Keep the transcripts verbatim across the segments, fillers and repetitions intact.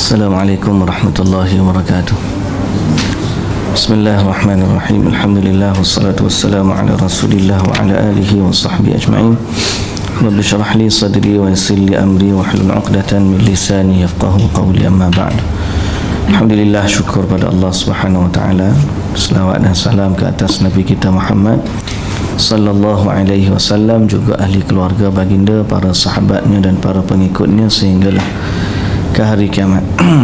Assalamualaikum warahmatullahi wabarakatuh. Bismillahirrahmanirrahim. Alhamdulillah wassalatu wassalamu ala Rasulillah wa ala alihi wa sahbihi ajma'in. Rabbi shrah li sadri wa yassir li amri wa hlul 'uqdatan min lisani yafqahu qawli, amma ba'd. Alhamdulillah, syukur pada Allah Subhanahu wa taala. Selawat dan salam ke atas Nabi kita Muhammad sallallahu alaihi wasallam, juga ahli keluarga baginda, para sahabatnya dan para pengikutnya sehinggalah ke hari kiamat.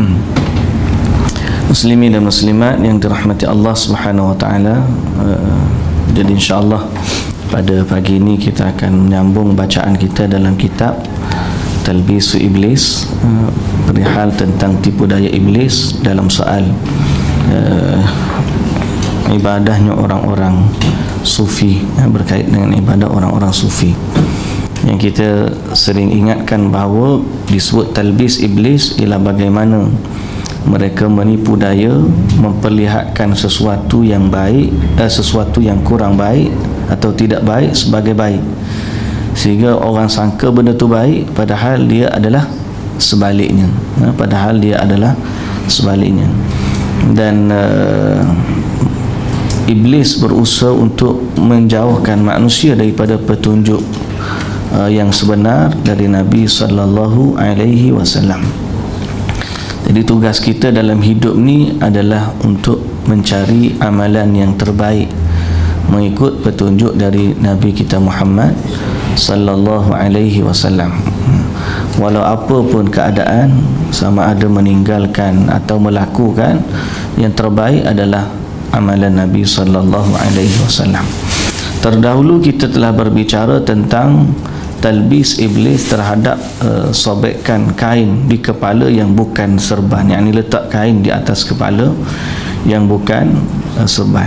Muslimin dan muslimat yang dirahmati Allah Subhanahu wa taala, uh, jadi insyaallah pada pagi ini kita akan menyambung bacaan kita dalam kitab Talbisu Iblis, uh, perihal tentang tipu daya iblis dalam soal uh, ibadahnya orang-orang sufi, uh, berkait dengan ibadah orang-orang sufi. Yang kita sering ingatkan bahawa disebut talbis iblis ialah bagaimana mereka menipu daya, memperlihatkan sesuatu yang baik, eh, sesuatu yang kurang baik atau tidak baik sebagai baik, sehingga orang sangka benda tu baik padahal dia adalah sebaliknya, eh, padahal dia adalah sebaliknya. Dan uh, iblis berusaha untuk menjauhkan manusia daripada petunjuk Uh, yang sebenar dari Nabi sallallahu alaihi wasallam. Jadi tugas kita dalam hidup ni adalah untuk mencari amalan yang terbaik, mengikut petunjuk dari Nabi kita Muhammad sallallahu alaihi wasallam. Walau apa pun keadaan, sama ada meninggalkan atau melakukan, yang terbaik adalah amalan Nabi sallallahu alaihi wasallam. Terdahulu kita telah berbicara tentang talbis iblis terhadap uh, sobekan kain di kepala yang bukan serban, yang ini letak kain di atas kepala yang bukan uh, serban.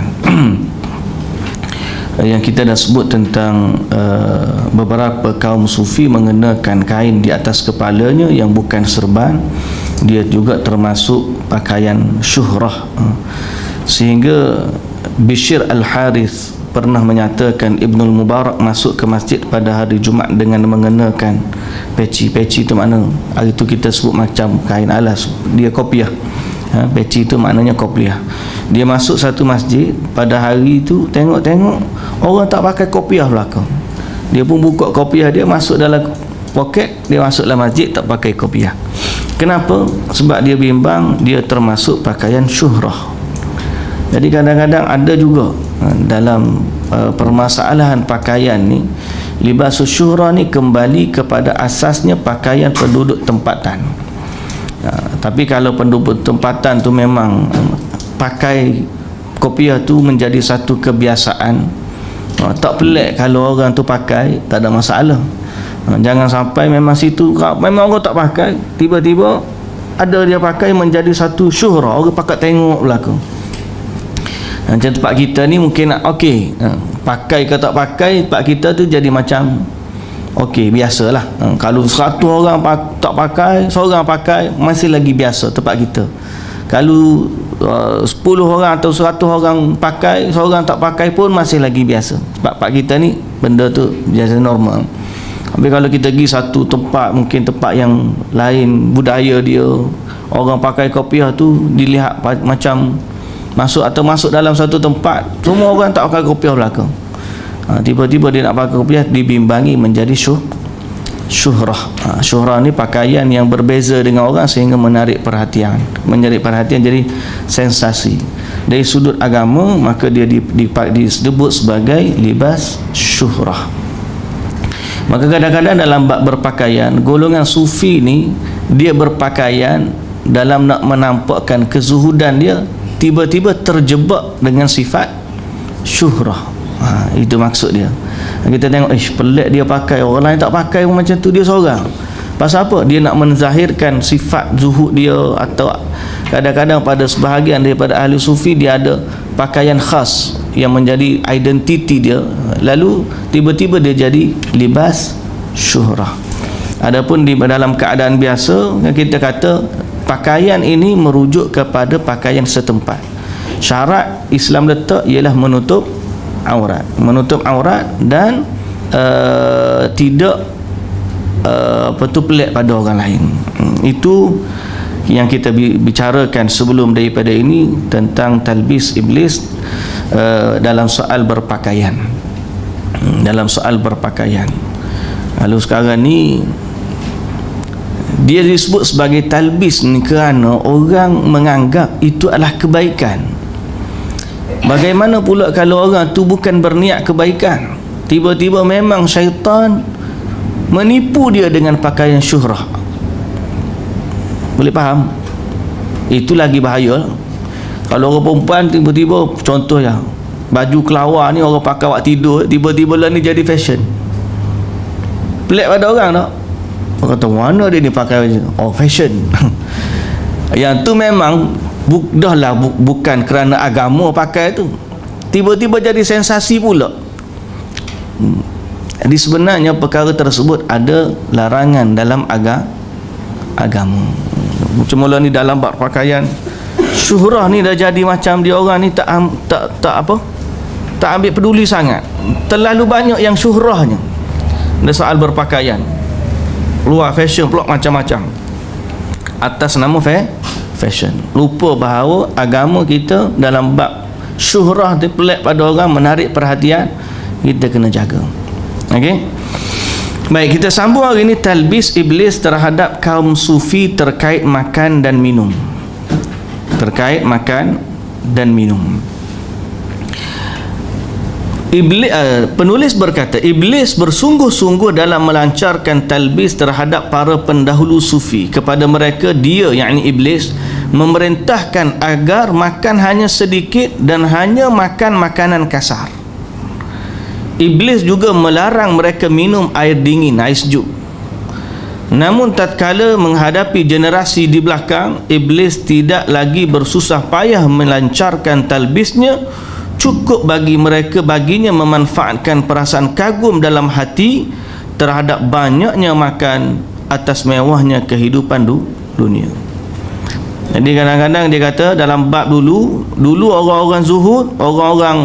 Yang kita dah sebut tentang uh, beberapa kaum sufi mengenakan kain di atas kepalanya yang bukan serban, dia juga termasuk pakaian syuhrah, uh, sehingga Bishr Al-Harith pernah menyatakan Ibnul Mubarak masuk ke masjid pada hari Jumaat dengan mengenakan peci. Peci itu makna hari itu kita sebut macam kain alas, dia kopiah, ha, peci itu maknanya kopiah. Dia masuk satu masjid pada hari itu, tengok-tengok orang tak pakai kopiah belakang, dia pun buka kopiah dia, masuk dalam poket, dia masuk dalam masjid tak pakai kopiah. Kenapa? Sebab dia bimbang dia termasuk pakaian syuhrah. Jadi kadang-kadang ada juga dalam uh, permasalahan pakaian ni, libasus syuhrah ni kembali kepada asasnya pakaian penduduk tempatan. Uh, tapi kalau penduduk tempatan tu memang uh, pakai kopiah tu menjadi satu kebiasaan, uh, tak pelik kalau orang tu pakai, tak ada masalah. Uh, jangan sampai memang situ memang orang tak pakai, tiba-tiba ada dia pakai menjadi satu syuhrah, orang pakai tengok belakang. Macam tempat kita ni mungkin okey, ha, pakai ke tak pakai, tempat kita tu jadi macam okey, biasalah. Ha, kalau seratus orang pak, tak pakai, seorang pakai, masih lagi biasa tempat kita. Kalau uh, sepuluh orang atau seratus orang pakai, seorang tak pakai pun masih lagi biasa. Sebab tempat kita ni benda tu biasa normal. Tapi kalau kita pergi satu tempat, mungkin tempat yang lain, budaya dia, orang pakai kopiah tu dilihat macam masuk atau masuk dalam satu tempat, semua orang tak pakai kopiah belakang, ha, tiba-tiba dia nak pakai kopiah, dibimbangi menjadi syuh, syuhrah. Ha, syuhrah ni pakaian yang berbeza dengan orang sehingga menarik perhatian, menarik perhatian jadi sensasi. Dari sudut agama maka dia disebut sebagai libas syuhrah. Maka kadang-kadang dalam bab berpakaian, golongan sufi ni dia berpakaian dalam nak menampakkan kezuhudan dia, tiba-tiba terjebak dengan sifat syuhrah. Ha, itu maksud dia. Kita tengok, ish, pelik dia pakai, orang lain tak pakai pun macam tu, dia seorang. Pasal apa? Dia nak menzahirkan sifat zuhud dia, atau kadang-kadang pada sebahagian daripada ahli sufi dia ada pakaian khas yang menjadi identiti dia, lalu tiba-tiba dia jadi libas syuhrah. Adapun di dalam keadaan biasa, kita kata pakaian ini merujuk kepada pakaian setempat. Syarat Islam letak ialah menutup aurat, menutup aurat dan uh, tidak uh, apa tu pelik pada orang lain. Itu yang kita bicarakan sebelum daripada ini tentang talbis iblis uh, dalam soal berpakaian. Dalam soal berpakaian. Lalu sekarang ni dia disebut sebagai talbis ni kerana orang menganggap itu adalah kebaikan. Bagaimana pula kalau orang tu bukan berniat kebaikan, tiba-tiba memang syaitan menipu dia dengan pakaian syuhrah? Boleh faham? Itu lagi bahaya. Kalau orang perempuan tiba-tiba, contohnya baju kelawar ni orang pakai waktu tidur, tiba-tiba lah ni jadi fashion. Pelik pada orang tak? Orang kata mana dia ni pakai baju? Oh, fashion. Yang tu memang bu, dah lah bu, bukan kerana agama pakai tu, tiba-tiba jadi sensasi pula. hmm. Jadi sebenarnya perkara tersebut ada larangan dalam aga, agama. Macam mula ni dalam bab pakaian syuhrah ni dah jadi macam dia orang ni tak tak tak apa tak ambil peduli sangat. Terlalu banyak yang syuhrahnya ada soal berpakaian, luar fashion pula macam-macam atas nama fa fashion. Lupa bahawa agama kita dalam bab syuhrah tu pelik pada orang, menarik perhatian, kita kena jaga. Okey, baik, kita sambung hari ini talbis iblis terhadap kaum sufi terkait makan dan minum. Terkait makan dan minum. Iblis, uh, penulis berkata, iblis bersungguh-sungguh dalam melancarkan talbis terhadap para pendahulu sufi. Kepada mereka, dia, yakni iblis, memerintahkan agar makan hanya sedikit dan hanya makan makanan kasar. Iblis juga melarang mereka minum air dingin, air sejuk. Namun tatkala menghadapi generasi di belakang, iblis tidak lagi bersusah payah melancarkan talbisnya. Cukup bagi mereka baginya memanfaatkan perasaan kagum dalam hati terhadap banyaknya makan atas mewahnya kehidupan du, dunia. Jadi kadang-kadang dia kata dalam bab dulu, dulu orang-orang zuhud, orang-orang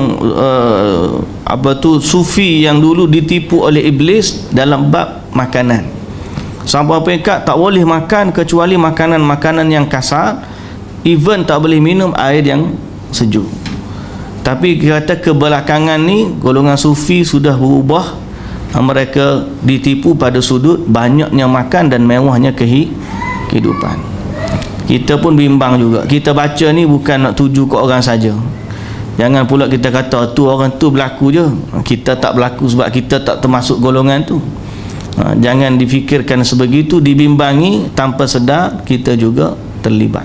uh, apa tu sufi yang dulu ditipu oleh iblis dalam bab makanan. Sampai pekat tak boleh makan kecuali makanan-makanan yang kasar, even tak boleh minum air yang sejuk. Tapi kata kebelakangan ni golongan sufi sudah berubah, mereka ditipu pada sudut banyaknya makan dan mewahnya kehidupan. Kita pun bimbang juga. Kita baca ni bukan nak tuju ke orang saja. Jangan pula kita kata tu orang tu berlaku je, kita tak berlaku sebab kita tak termasuk golongan tu. Ha, jangan difikirkan sebegitu, dibimbangi tanpa sedar kita juga terlibat.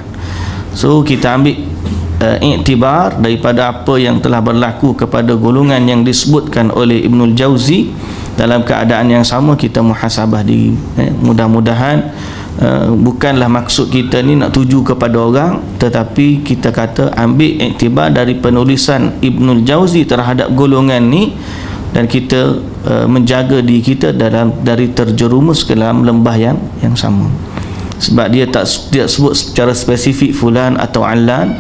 So kita ambil uh, iktibar daripada apa yang telah berlaku kepada golongan yang disebutkan oleh Ibnul Jauzi. Dalam keadaan yang sama kita muhasabah diri. eh, Mudah-mudahan Uh, bukanlah maksud kita ni nak tuju kepada orang, tetapi kita kata ambil iktibar dari penulisan Ibnul Jauzi terhadap golongan ni, dan kita uh, menjaga diri kita dalam dari terjerumus ke dalam lembah yang yang sama. Sebab dia tak dia sebut secara spesifik fulan atau alan,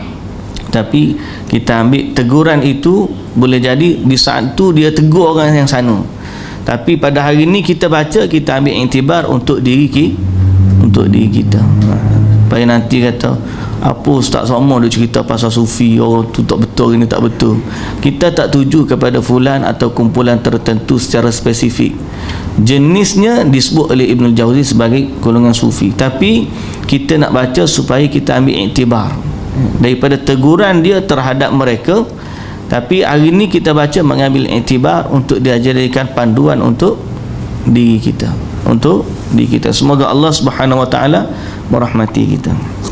tapi kita ambil teguran itu boleh jadi di saat tu dia tegur orang yang sana, tapi pada hari ni kita baca, kita ambil iktibar untuk diri kita, untuk diri kita. Supaya nanti kata apa Ustaz sama dia cerita pasal sufi, orang tu tak betul, ini tak betul. Kita tak tuju kepada fulan atau kumpulan tertentu secara spesifik. Jenisnya disebut oleh Ibnul Jauzi sebagai golongan sufi, tapi kita nak baca supaya kita ambil iktibar daripada teguran dia terhadap mereka. Tapi hari ini kita baca mengambil iktibar untuk dijadikan panduan untuk diri kita, untuk diri kita. Semoga Allah Subhanahu wa taala merahmati kita.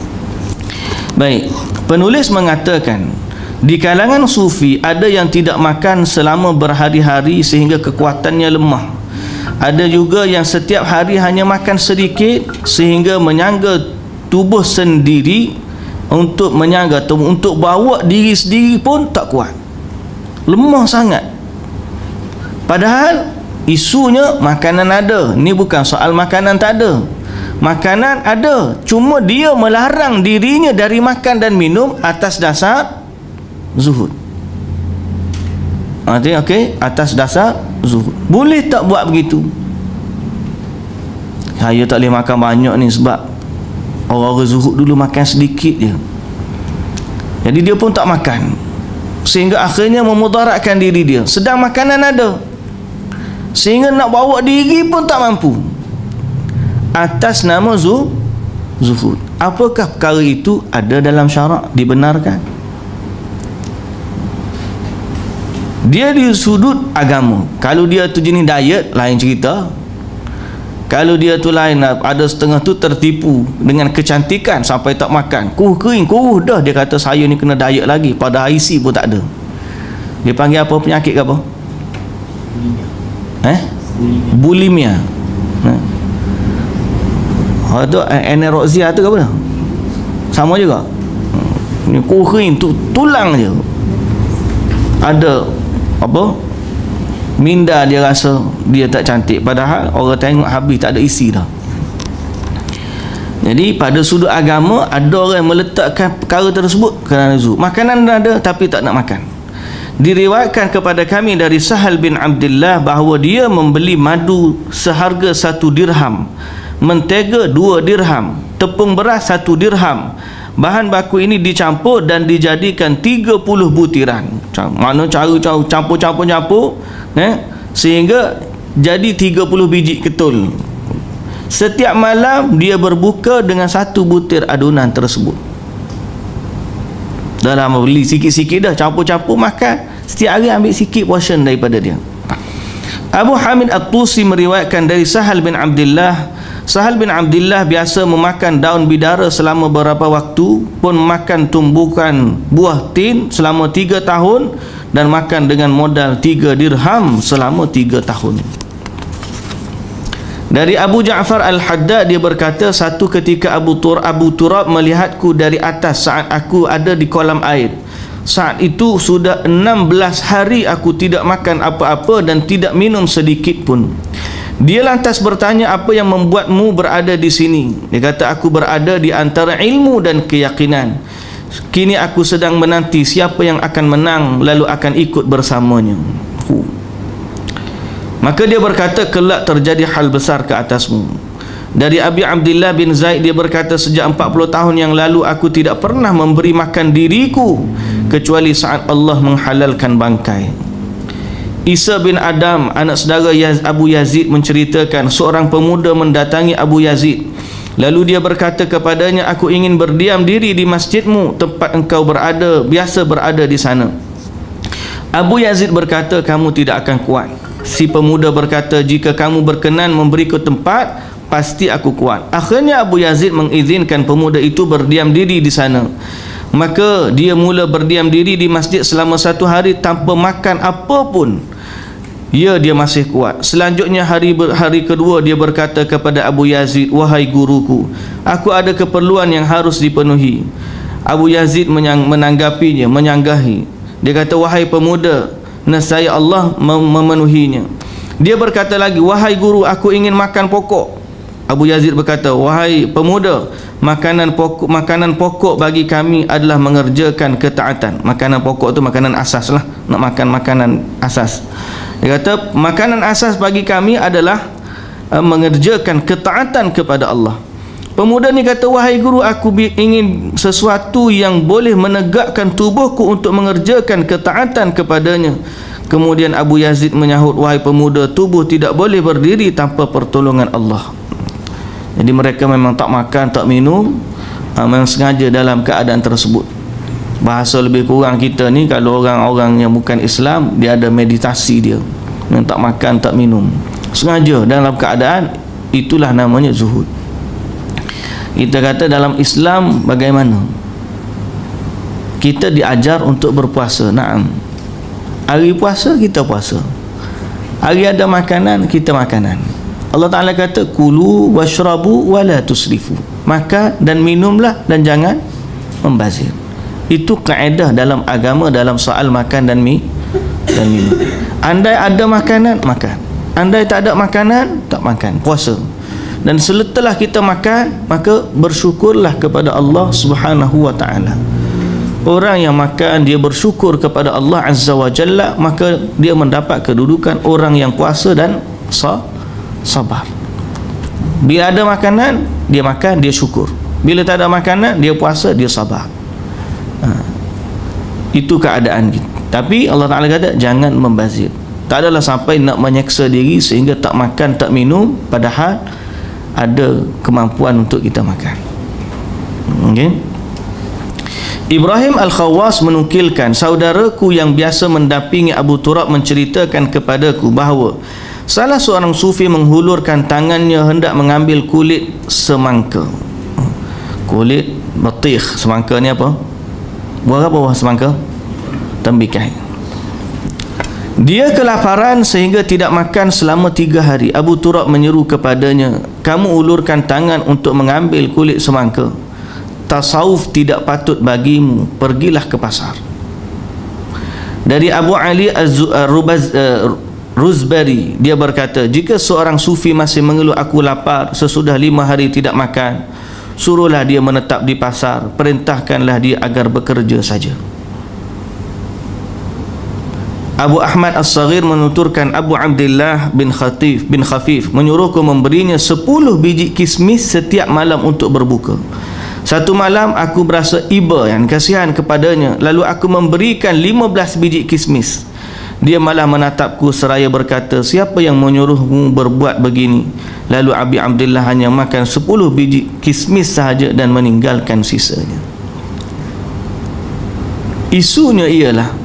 Baik, penulis mengatakan di kalangan sufi ada yang tidak makan selama berhari-hari sehingga kekuatannya lemah. Ada juga yang setiap hari hanya makan sedikit sehingga menyangga tubuh sendiri, untuk menyangga atau untuk bawa diri sendiri pun tak kuat, lemah sangat. Padahal isunya makanan ada. Ni bukan soal makanan tak ada, makanan ada, cuma dia melarang dirinya dari makan dan minum atas dasar zuhud. Okey, okey, atas dasar zuhud. Boleh tak buat begitu? Saya tak boleh makan banyak ni sebab Orang-orang zuhud dulu makan sedikit je, jadi dia pun tak makan, sehingga akhirnya memudaratkan diri dia. Sedang makanan ada, sehingga nak bawa diri pun tak mampu, atas nama zu, zuhud. Apakah perkara itu ada dalam syarak, dibenarkan? Dia di sudut agama. Kalau dia tu jenis diet, lain cerita. Kalau dia tu lain, ada setengah tu tertipu dengan kecantikan sampai tak makan, kuh kering, kuh dah dia kata saya ni kena diet lagi, pada I C pun tak ada. Dia panggil apa penyakit ke apa? Eh? Bulimia. Nah. Itu anorexia tu ke apa? Sama juga. Ni kuh kering tu, tulang je. Ada apa? Minda dia rasa dia tak cantik, padahal orang tengok habis tak ada isi dah. Jadi pada sudut agama ada orang yang meletakkan perkara tersebut kerana zuhud. Makanan ada tapi tak nak makan. Diriwayatkan kepada kami dari Sahal bin Abdullah bahawa dia membeli madu seharga satu dirham, mentega dua dirham, tepung beras satu dirham. Bahan baku ini dicampur dan dijadikan tiga puluh butiran. Mana cara campur-campur-campur, eh, sehingga jadi tiga puluh biji ketul. Setiap malam dia berbuka dengan satu butir adunan tersebut. Dalam beli sikit-sikit dah, campur-campur makan. Setiap hari ambil sikit portion daripada dia. Abu Hamid At-Tusi meriwayatkan dari Sahal bin Abdullah, Sahal bin Abdullah biasa memakan daun bidara selama beberapa waktu, pun makan tumbukan buah tin selama tiga tahun, dan makan dengan modal tiga dirham selama tiga tahun. Dari Abu Ja'far Al-Haddad, dia berkata, satu ketika Abu Tur Abu Turab melihatku dari atas saat aku ada di kolam air. Saat itu sudah enam belas hari aku tidak makan apa-apa dan tidak minum sedikit pun. Dia lantas bertanya, apa yang membuatmu berada di sini? Dia kata, aku berada di antara ilmu dan keyakinan. Kini aku sedang menanti siapa yang akan menang, lalu akan ikut bersamanya. Huh. Maka dia berkata, kelak terjadi hal besar ke atasmu. Dari Abi Abdullah bin Zaid, dia berkata, sejak empat puluh tahun yang lalu aku tidak pernah memberi makan diriku kecuali saat Allah menghalalkan bangkai. Isa bin Adam, anak saudara Yaz, Abu Yazid, menceritakan seorang pemuda mendatangi Abu Yazid. Lalu dia berkata kepadanya, aku ingin berdiam diri di masjidmu, tempat engkau berada, biasa berada di sana. Abu Yazid berkata, kamu tidak akan kuat. Si pemuda berkata, jika kamu berkenan memberiku tempat, pasti aku kuat. Akhirnya Abu Yazid mengizinkan pemuda itu berdiam diri di sana. Maka dia mula berdiam diri di masjid selama satu hari tanpa makan apapun. Ya, dia masih kuat. Selanjutnya hari hari kedua dia berkata kepada Abu Yazid, wahai guruku, aku ada keperluan yang harus dipenuhi. Abu Yazid menyang, menanggapinya, menyanggahi. Dia kata, wahai pemuda, nescaya Allah mem memenuhinya. Dia berkata lagi, wahai guru, aku ingin makan pokok. Abu Yazid berkata, wahai pemuda, makanan pokok makanan pokok bagi kami adalah mengerjakan ketaatan. Makanan pokok tu makanan asas lah, nak makan makanan asas. Dia kata, makanan asas bagi kami adalah uh, mengerjakan ketaatan kepada Allah. Pemuda ni kata, wahai guru, aku ingin sesuatu yang boleh menegakkan tubuhku untuk mengerjakan ketaatan kepadanya. Kemudian Abu Yazid menyahut, wahai pemuda, tubuh tidak boleh berdiri tanpa pertolongan Allah. Jadi mereka memang tak makan, tak minum, uh, memang sengaja dalam keadaan tersebut. Bahasa lebih kurang kita ni, kalau orang-orang yang bukan Islam, dia ada meditasi dia, yang tak makan, tak minum, sengaja dalam keadaan, itulah namanya zuhud. Kita kata dalam Islam bagaimana? Kita diajar untuk berpuasa. Naam. Hari puasa kita puasa. Hari ada makanan kita makanan. Allah Ta'ala kata, kulu washrabu wala tusrifu. Makan dan minumlah dan jangan membazir. Itu kaedah dalam agama dalam soal makan dan mi dan minum. Andai ada makanan, makan. Andai tak ada makanan, tak makan, puasa. Dan setelah kita makan, maka bersyukurlah kepada Allah Subhanahu wa ta'ala. Orang yang makan, dia bersyukur kepada Allah Azza wa Jalla, maka dia mendapat kedudukan orang yang puasa dan sabar. Bila ada makanan, dia makan, dia syukur. Bila tak ada makanan, dia puasa, dia sabar. Ha. Itu keadaan kita. Tapi Allah Ta'ala kata jangan membazir. Tak adalah sampai nak menyeksa diri sehingga tak makan, tak minum, padahal ada kemampuan untuk kita makan. Okay. Ibrahim Al-Khawwas menukilkan, saudaraku yang biasa mendampingi Abu Turab menceritakan kepadaku bahawa salah seorang sufi menghulurkan tangannya hendak mengambil kulit semangka. Kulit batikh. Semangka ni apa? Buah apa buah semangka? Tembikai. Dia kelaparan sehingga tidak makan selama tiga hari. Abu Turab menyeru kepadanya, kamu ulurkan tangan untuk mengambil kulit semangka. Tasawuf tidak patut bagimu, pergilah ke pasar. Dari Abu Ali Az-Ruzbari, dia berkata, jika seorang sufi masih mengeluh aku lapar sesudah lima hari tidak makan, suruhlah dia menetap di pasar, perintahkanlah dia agar bekerja saja. Abu Ahmad As-Saghir menuturkan, Abu Abdullah bin Khatif bin Khafif menyuruhku memberinya sepuluh biji kismis setiap malam untuk berbuka. Satu malam aku berasa iba yang kasihan kepadanya, lalu aku memberikan lima belas biji kismis. Dia malah menatapku seraya berkata, siapa yang menyuruhmu berbuat begini? Lalu Abi Abdullah hanya makan sepuluh biji kismis sahaja dan meninggalkan sisanya. Isunya ialah,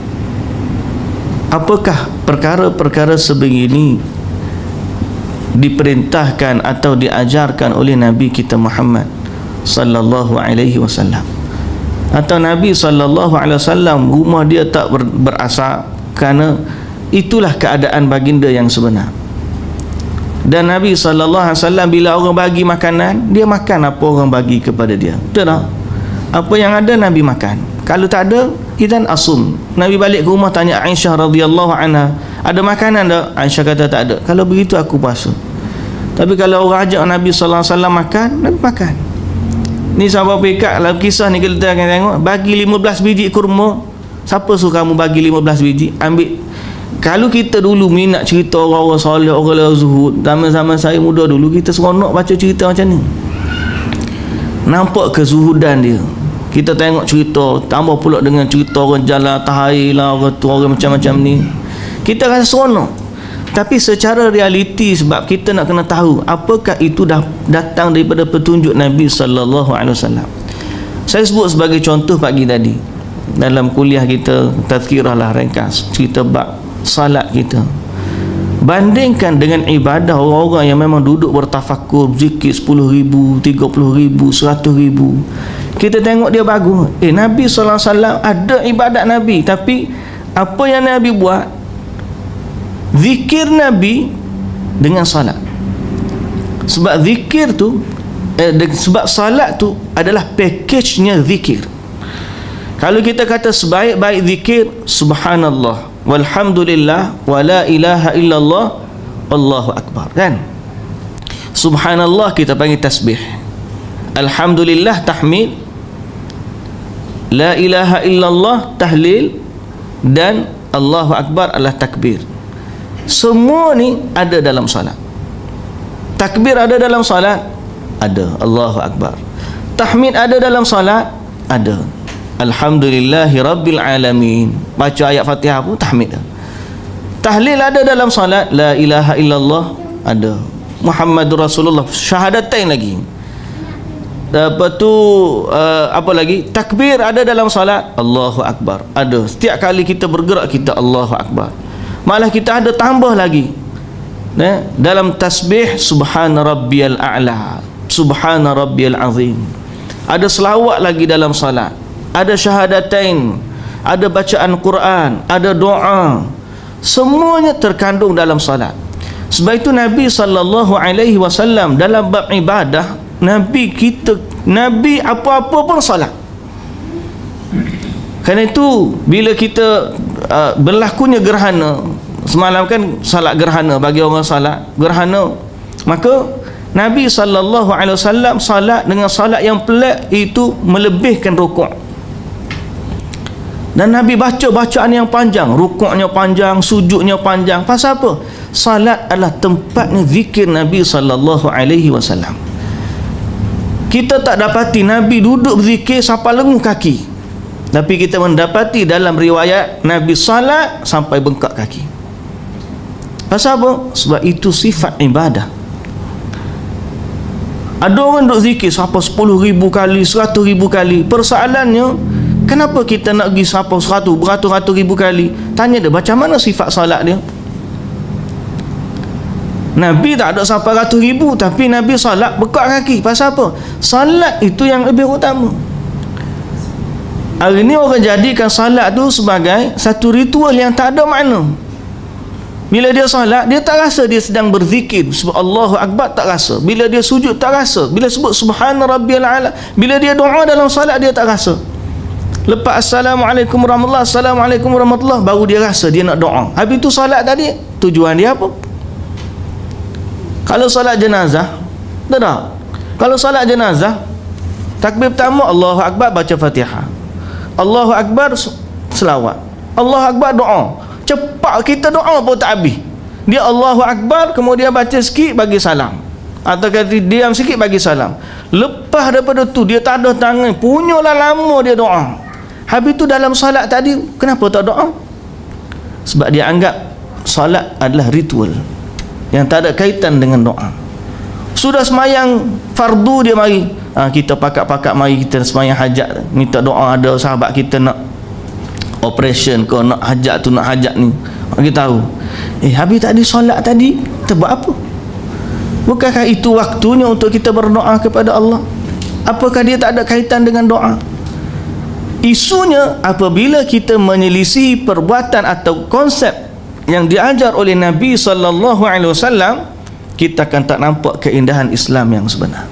apakah perkara-perkara sebegini diperintahkan atau diajarkan oleh Nabi kita Muhammad sallallahu alaihi wasallam? Atau Nabi sallallahu alaihi wasallam rumah dia tak ber, berasap kerana itulah keadaan baginda yang sebenar. Dan Nabi sallallahu alaihi wasallam bila orang bagi makanan, dia makan apa orang bagi kepada dia. Betul tak? Apa yang ada Nabi makan. Kalau tak ada, idan asum. Nabi balik ke rumah tanya Aisyah radhiyallahu anha, ada makanan tak? Aisyah kata tak ada. Kalau begitu aku puasa. Tapi kalau orang ajak Nabi sallallahu alaihi wasallam makan, Nabi makan. Ni sahabat pekat dalam kisah ni kita akan tengok, bagi lima belas biji kurma. Siapa suruh kamu bagi lima belas biji? Ambil. Kalau kita dulu minat cerita orang-orang soleh, orang-orang zuhud, zaman-zaman saya muda dulu, kita seronok baca cerita macam ni. Nampak kezuhudan dia. Kita tengok cerita, tambah pula dengan cerita orang jalan tahir lah, orang tu, orang macam-macam ni. Kita rasa seronok. Tapi secara realiti, sebab kita nak kena tahu apakah itu dah datang daripada petunjuk Nabi sallallahu alaihi wasallam. Saya sebut sebagai contoh pagi tadi dalam kuliah kita, tazkirah lah ringkas, cerita bab salat kita. Bandingkan dengan ibadah orang-orang yang memang duduk bertafakur, zikir sepuluh ribu, tiga puluh ribu, seratus ribu. Kita tengok dia bagus. Eh, Nabi sallallahu alaihi wasallam ada ibadat Nabi, tapi apa yang Nabi buat? Zikir Nabi dengan salat. Sebab zikir tu eh, sebab salat tu adalah package-nya zikir. Kalau kita kata sebaik-baik zikir, subhanallah walhamdulillah wala ilaha illallah Allahu akbar, kan? Subhanallah kita panggil tasbih, alhamdulillah tahmid, la ilaha illallah tahlil, dan Allahu akbar adalah takbir. Semua ni ada dalam salat. Takbir ada dalam salat? Ada. Allahu akbar. Tahmid ada dalam salat? Ada. Alhamdulillahi rabbil alamin. Baca ayat Fatihah pun tahmid. Tahlil ada dalam salat? La ilaha illallah? Ada. Muhammadur Rasulullah. Syahadatain lagi. Apa tu uh, apa lagi? Takbir ada dalam salat? Allahu akbar. Ada. Setiap kali kita bergerak kita Allahu akbar. Malah kita ada tambah lagi, nah, dalam tasbih subhana rabbiyal a'la, subhana rabbiyal azim. Ada selawat lagi dalam salat, ada syahadatain, ada bacaan Quran, ada doa. Semuanya terkandung dalam salat. Sebab itu Nabi sallallahu alaihi wasallam dalam bab ibadah, Nabi kita, Nabi apa-apa pun salat. Kerana itu bila kita uh, berlakunya gerhana, semalam kan salat gerhana, bagi orang salat gerhana, maka Nabi sallallahu alaihi wasallam salat dengan salat yang pelik itu melebihkan rukuk. Dan Nabi baca bacaan yang panjang, rukuknya panjang, sujudnya panjang. Pasal apa? Salat adalah tempatnya zikir Nabi sallallahu alaihi wasallam. Kita tak dapati Nabi duduk berzikir sampai lenguh kaki, tapi kita mendapati dalam riwayat Nabi salat sampai bengkak kaki. Pasal apa? Sebab itu sifat ibadah. Ada orang duduk zikir sampai sepuluh ribu kali, seratus ribu kali. Persoalannya, kenapa kita nak pergi sampai seratus, beratus-ratus ribu kali? Tanya dia, macam mana sifat salat dia? Nabi tak ada sampai ratus ribu, tapi Nabi salat bekak kaki. Pasal apa? Salat itu yang lebih utama. Hari ni orang jadikan salat tu sebagai satu ritual yang tak ada makna. Bila dia salat, dia tak rasa dia sedang berzikir sebab Allahu Akbar, tak rasa. Bila dia sujud, tak rasa. Bila sebut Subhana Rabbiyal A'la, bila dia doa dalam salat, dia tak rasa. Lepas Assalamualaikum warahmatullahi, Assalamualaikum warahmatullahi, baru dia rasa dia nak doa. Habis tu salat tadi, tujuan dia apa? Kalau salat jenazah, tak tak. Kalau salat jenazah, takbir pertama Allahu Akbar, baca Fatihah. Allahu Akbar, selawat. Allahu Akbar, doa. Cepat kita doa pun tak habis. Dia Allahu Akbar, kemudian baca sikit, bagi salam. Atau kata diam sikit, bagi salam. Lepas daripada tu, dia tak ada tangan, punyalah lama dia doa. Habis tu dalam salat tadi, kenapa tak doa? Sebab dia anggap salat adalah ritual yang tak ada kaitan dengan doa. Sudah semayang fardu, dia mari, ha, kita pakat-pakat mari kita semayang hajat, minta doa. Ada sahabat kita nak operation ke, nak hajat tu, nak hajat ni, kita tahu, eh habis tadi solat tadi kita buat apa? Bukankah itu waktunya untuk kita berdoa kepada Allah? Apakah dia tak ada kaitan dengan doa? Isunya apabila kita menyelisih perbuatan atau konsep yang diajar oleh Nabi sallallahu alaihi wasallam, kita akan tak nampak keindahan Islam yang sebenar.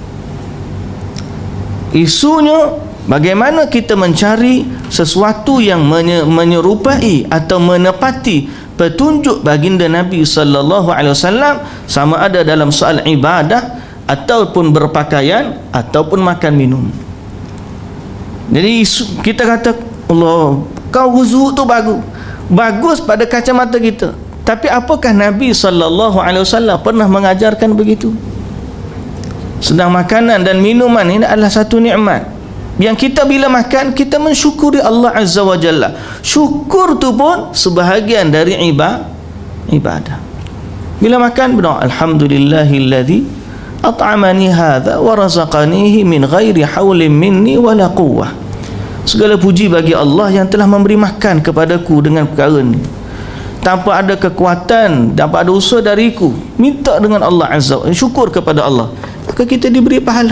Isunya bagaimana kita mencari sesuatu yang menyerupai atau menepati petunjuk baginda Nabi sallallahu alaihi wasallam, sama ada dalam soal ibadah ataupun berpakaian ataupun makan minum. Jadi isu, kita kata Allah, kau wuduk tu bagus. Bagus pada kacamata kita, tapi apakah Nabi sallallahu alaihi wasallam pernah mengajarkan begitu? Sedang makanan dan minuman ini adalah satu nikmat yang kita bila makan, kita mensyukuri Allah Azza wa Jalla. Syukur tu pun sebahagian dari ibadah. Bila makan, berdoa alhamdulillahilladzi at'amani hadza wa razaqanihi min ghairi haulin minni wala quwwah. Segala puji bagi Allah yang telah memberi makan kepadaku dengan perkara ini, tanpa ada kekuatan, tanpa ada usaha dariku. Minta dengan Allah Azza wa Jalla, syukur kepada Allah, maka kita diberi pahala.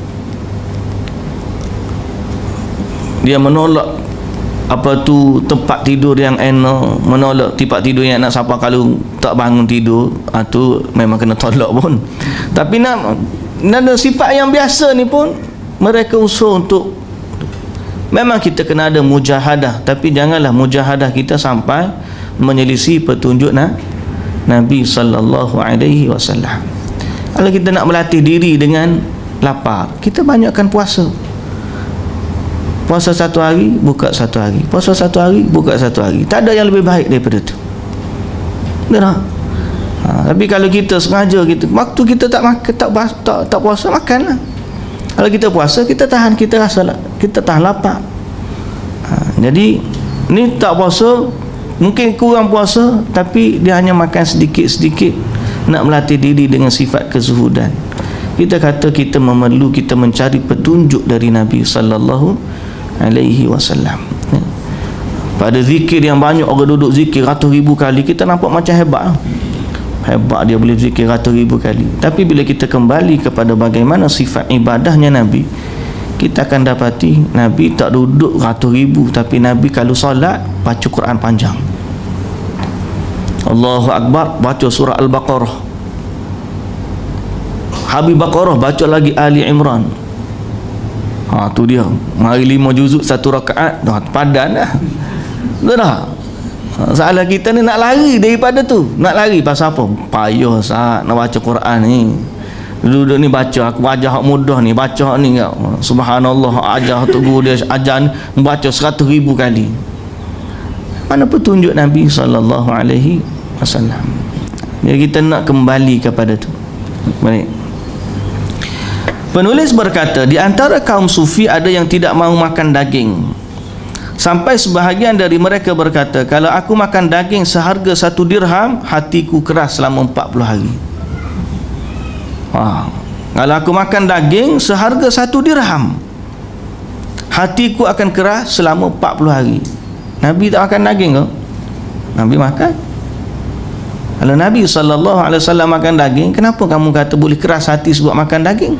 Dia menolak apa tu tempat tidur yang enak, menolak tempat tidur yang nak siapa kalau tak bangun tidur, ha, tu memang kena tolak pun. Tapi nak, nak sifat yang biasa ni pun mereka usaha untuk, memang kita kena ada mujahadah, tapi janganlah mujahadah kita sampai menyelisih petunjuk na, Nabi sallallahu alaihi wasallam. Kalau kita nak melatih diri dengan lapar, kita banyakkan puasa. Puasa satu hari, buka satu hari. Puasa satu hari, buka satu hari. Tak ada yang lebih baik daripada tu. Benar? Ha, tapi kalau kita sengaja, kita waktu kita tak makan, tak, tak, tak puasa, makanlah. Kalau kita puasa, kita tahan, kita rasa kita tahan lapar. Ha, jadi ni tak puasa, mungkin kurang puasa, tapi dia hanya makan sedikit-sedikit, nak melatih diri dengan sifat kezuhudan. Kita kata kita memerlu, kita mencari petunjuk dari Nabi sallallahu alaihi wasallam. Pada zikir yang banyak, orang duduk zikir ratus ribu kali, kita nampak macam hebat. Hebat dia boleh zikir ratus ribu kali. Tapi bila kita kembali kepada bagaimana sifat ibadahnya Nabi, kita akan dapati Nabi tak duduk ratus ribu, tapi Nabi kalau solat baca Quran panjang. Allahu Akbar, baca surah Al-Baqarah. Habis Baqarah, baca lagi Ali Imran. Ha, tu dia, mari lima juzuk satu rakaat, dah padan dah. Betul tak? Salah kita ni nak lari daripada tu. Nak lari pasal apa? Payah saat nak baca Quran ni. Duduk ni baca, aku ajar hak mudah ni, baca hak ni kau. Subhanallah, ajar tu guru dia ajar membaca seratus ribu kali. Mana petunjuk Nabi sallallahu alaihi wasallam? Jadi kita nak kembali kepada tu. Baik. Penulis berkata, di antara kaum sufi ada yang tidak mahu makan daging, sampai sebahagian dari mereka berkata, kalau aku makan daging seharga satu dirham, hatiku keras selama empat puluh hari. Wah, kalau aku makan daging seharga satu dirham, hatiku akan keras selama empat puluh hari. Nabi tak makan daging ke? Nabi makan. Kalau Nabi sallallahu alaihi wasallam makan daging, kenapa kamu kata boleh keras hati sebab makan daging?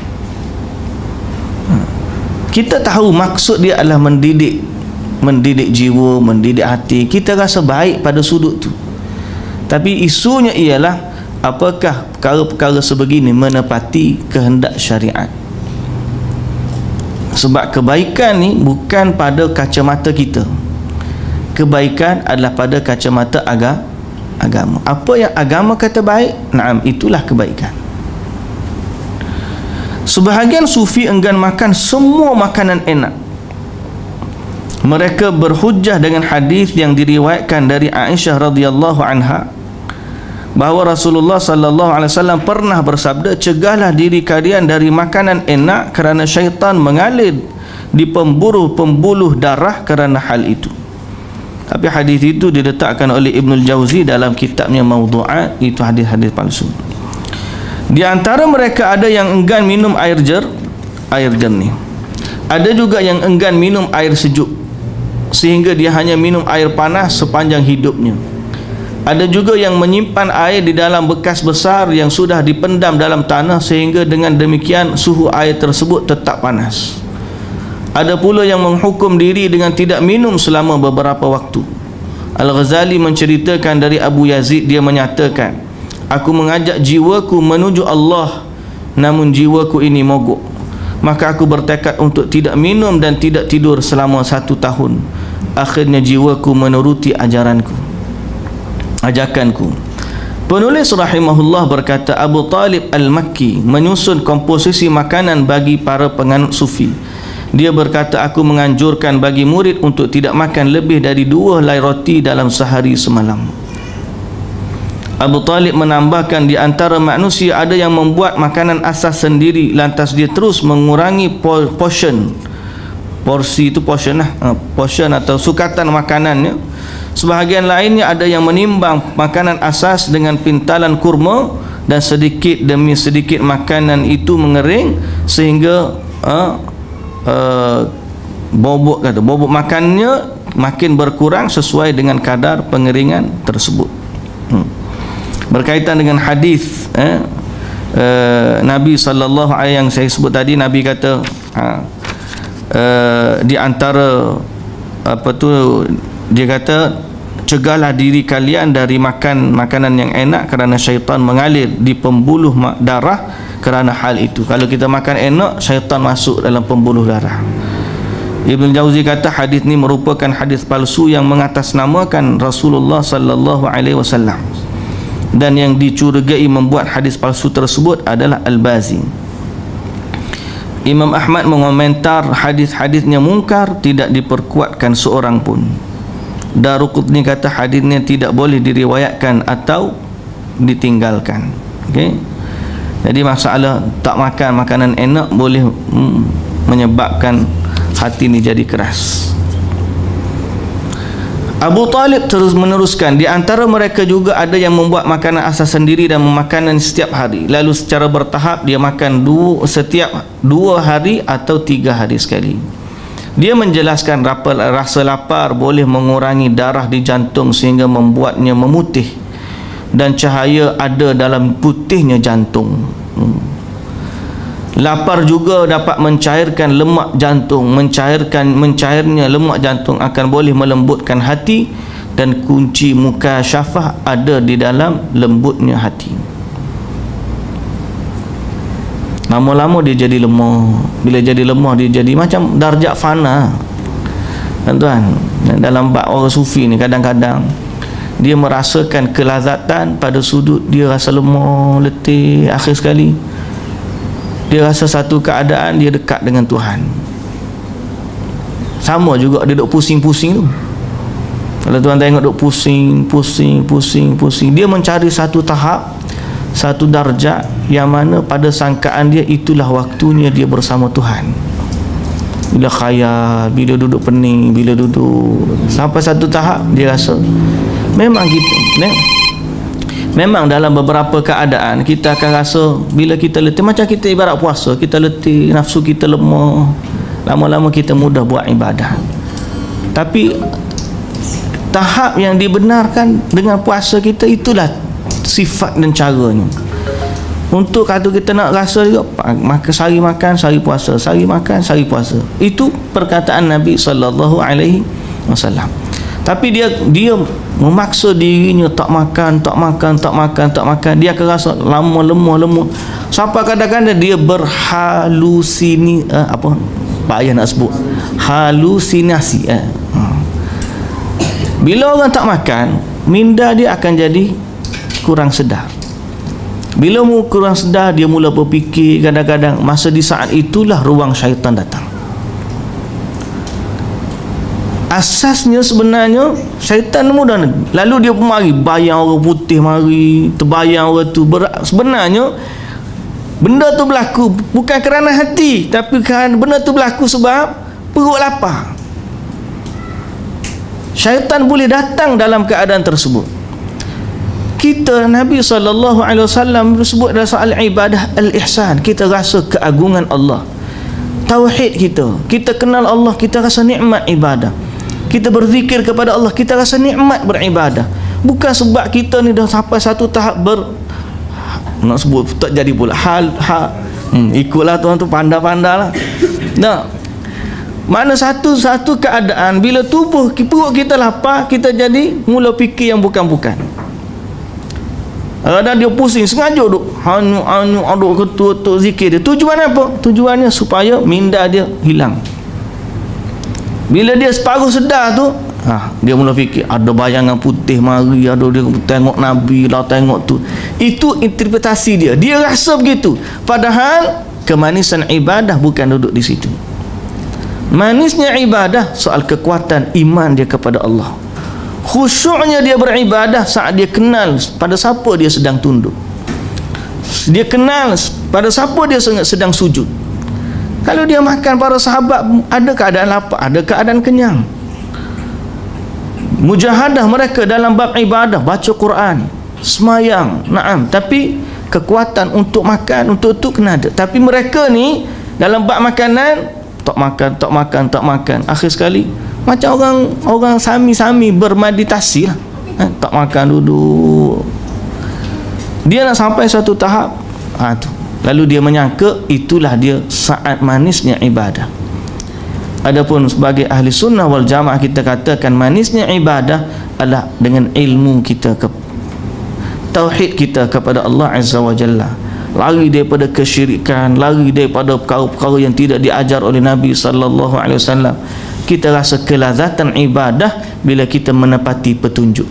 Kita tahu maksud dia adalah mendidik, mendidik jiwa, mendidik hati. Kita rasa baik pada sudut tu. Tapi isunya ialah, apakah perkara-perkara sebegini menepati kehendak syariat? Sebab kebaikan ni bukan pada kacamata kita. Kebaikan adalah pada kacamata aga, agama. Apa yang agama kata baik, naam, itulah kebaikan. Sebahagian sufi enggan makan semua makanan enak. Mereka berhujjah dengan hadis yang diriwayatkan dari Aisyah radhiyallahu anha bahawa Rasulullah sallallahu alaihi wasallam pernah bersabda, cegahlah diri kalian dari makanan enak kerana syaitan mengalir di pembuluh-pembuluh darah kerana hal itu. Tapi hadis itu diletakkan oleh Ibnul Jauzi dalam kitabnya Mawdu'at, itu hadis-hadis palsu. Di antara mereka ada yang enggan minum air jer, air jernih. Ada juga yang enggan minum air sejuk, sehingga dia hanya minum air panas sepanjang hidupnya. Ada juga yang menyimpan air di dalam bekas besar yang sudah dipendam dalam tanah, sehingga dengan demikian suhu air tersebut tetap panas. Ada pula yang menghukum diri dengan tidak minum selama beberapa waktu. Al-Ghazali menceritakan dari Abu Yazid, dia menyatakan, aku mengajak jiwaku menuju Allah, namun jiwaku ini mogok. Maka aku bertekad untuk tidak minum dan tidak tidur selama satu tahun. Akhirnya jiwaku menuruti ajaranku, ajakanku. Penulis rahimahullah berkata, Abu Talib Al-Makki menyusun komposisi makanan bagi para penganut sufi. Dia berkata, aku menganjurkan bagi murid untuk tidak makan lebih dari dua helai roti dalam sehari semalam. Abu Talib menambahkan, di antara manusia ada yang membuat makanan asas sendiri, lantas dia terus mengurangi portion. Porsi itu portion lah, portion atau sukatan makanannya. Sebahagian lainnya ada yang menimbang makanan asas dengan pintalan kurma, dan sedikit demi sedikit makanan itu mengering sehingga uh, uh, bobot kata bobot makannya makin berkurang sesuai dengan kadar pengeringan tersebut. Hmm. Berkaitan dengan hadis eh, uh, Nabi sallallahu alaihi yang saya sebut tadi, Nabi kata ha, uh, di antara apa tu, dia kata, cegahlah diri kalian dari makan makanan yang enak kerana syaitan mengalir di pembuluh darah kerana hal itu. Kalau kita makan enak, syaitan masuk dalam pembuluh darah. Ibn Jauzi kata hadis ini merupakan hadis palsu yang mengatasnamakan Rasulullah sallallahu alaihi wasallam, dan yang dicurigai membuat hadis palsu tersebut adalah Al-Bazi. Imam Ahmad mengomentar hadis-hadisnya mungkar, tidak diperkuatkan seorang pun. Daruqutni kata hadisnya tidak boleh diriwayatkan atau ditinggalkan. Okey. Jadi masalah tak makan makanan enak boleh mm, menyebabkan hati ni jadi keras. Abu Talib terus meneruskan, di antara mereka juga ada yang membuat makanan asas sendiri dan memakan setiap hari, lalu secara bertahap dia makan dua, setiap dua hari atau tiga hari sekali. Dia menjelaskan rasa lapar boleh mengurangi darah di jantung sehingga membuatnya memutih, dan cahaya ada dalam putihnya jantung. hmm. Lapar juga dapat mencairkan lemak jantung. Mencairkan mencairnya lemak jantung akan boleh melembutkan hati, dan kunci mukasyafah ada di dalam lembutnya hati. Lama-lama dia jadi lemah. Bila jadi lemah, dia jadi macam darjat fana. Tuan-tuan, dalam bab orang sufi ni kadang-kadang dia merasakan kelazatan pada sudut dia rasa lemah, letih. Akhir sekali dia rasa satu keadaan dia dekat dengan Tuhan. Sama juga dia duk pusing-pusing tu. Kalau tuan tengok duk pusing, pusing, pusing, pusing, dia mencari satu tahap satu darjat yang mana pada sangkaan dia itulah waktunya dia bersama Tuhan. Bila khayal, bila duduk pening, bila duduk sampai satu tahap dia rasa memang gitu. Memang dalam beberapa keadaan kita akan rasa bila kita letih, macam kita ibarat puasa, kita letih, nafsu kita lemah, lama-lama kita mudah buat ibadah. Tapi tahap yang dibenarkan dengan puasa kita itulah sifat dan caranya. Untuk kata kita nak rasa juga, maka sehari makan, sehari puasa, sehari makan, sehari puasa. Itu perkataan Nabi sallallahu alaihi wasallam. Tapi dia dia memaksa dirinya tak makan, tak makan, tak makan, tak makan. Dia akan rasa lama, lemah, lemah. Sampai kadang-kadang dia berhalusini eh, apa? Pak Ayah nak sebut halusinasi. Eh. Bila orang tak makan, minda dia akan jadi kurang sedar. Bila mu kurang sedar, dia mula berfikir. Kadang-kadang masa di saat itulah ruang syaitan datang. Asasnya sebenarnya syaitan mudah. Lalu dia pun mari bayang orang putih, mari terbayang orang tu. Sebenarnya benda tu berlaku bukan kerana hati, tapi kerana benda tu berlaku sebab perut lapar. Syaitan boleh datang dalam keadaan tersebut. Kita, Nabi sallallahu alaihi wasallam bersebut dalam soal ibadah al-ihsan. Kita rasa keagungan Allah, tauhid kita, kita kenal Allah, kita rasa nikmat ibadah. Kita berzikir kepada Allah, kita rasa nikmat beribadah. Bukan sebab kita ni dah sampai satu tahap ber nak sebut tak jadi pula hal ha, hmm, ikutlah tuan tu pandai-pandai lah. Nah, mana satu satu keadaan bila tubuh perut kita lapar, kita jadi mula fikir yang bukan-bukan. Kadang dia pusing sengaja duk hanu hanu aduk ketua-ketua zikir dia. Tujuan apa? Tujuannya supaya minda dia hilang. Bila dia separuh sedar tu, ha, dia mula fikir ada bayangan putih mari, ada dia tengok Nabi lah, tengok tu. Itu interpretasi dia. Dia rasa begitu. Padahal kemanisan ibadah bukan duduk di situ. Manisnya ibadah soal kekuatan iman dia kepada Allah. Khusyuknya dia beribadah saat dia kenal pada siapa dia sedang tunduk. Dia kenal pada siapa dia sedang sujud. Kalau dia makan, para sahabat ada keadaan lapar, ada keadaan kenyang. Mujahadah mereka dalam bab ibadah, baca Quran, semayang, naam, tapi kekuatan untuk makan, untuk tu kena ada. Tapi mereka ni dalam bab makanan tak makan, tak makan, tak makan. Akhir sekali macam orang orang sami-sami bermeditasi lah. Ha, tak makan duduk. Dia nak sampai satu tahap, ha, tu. Lalu dia menyangka itulah dia saat manisnya ibadah. Adapun sebagai ahli sunnah wal jamaah, kita katakan manisnya ibadah adalah dengan ilmu kita, ke tauhid kita kepada Allah Azza wa Jalla. Lari daripada kesyirikan, lari daripada perkara-perkara yang tidak diajar oleh Nabi sallallahu alaihi wasallam. Kita rasa kelazatan ibadah bila kita menepati petunjuk.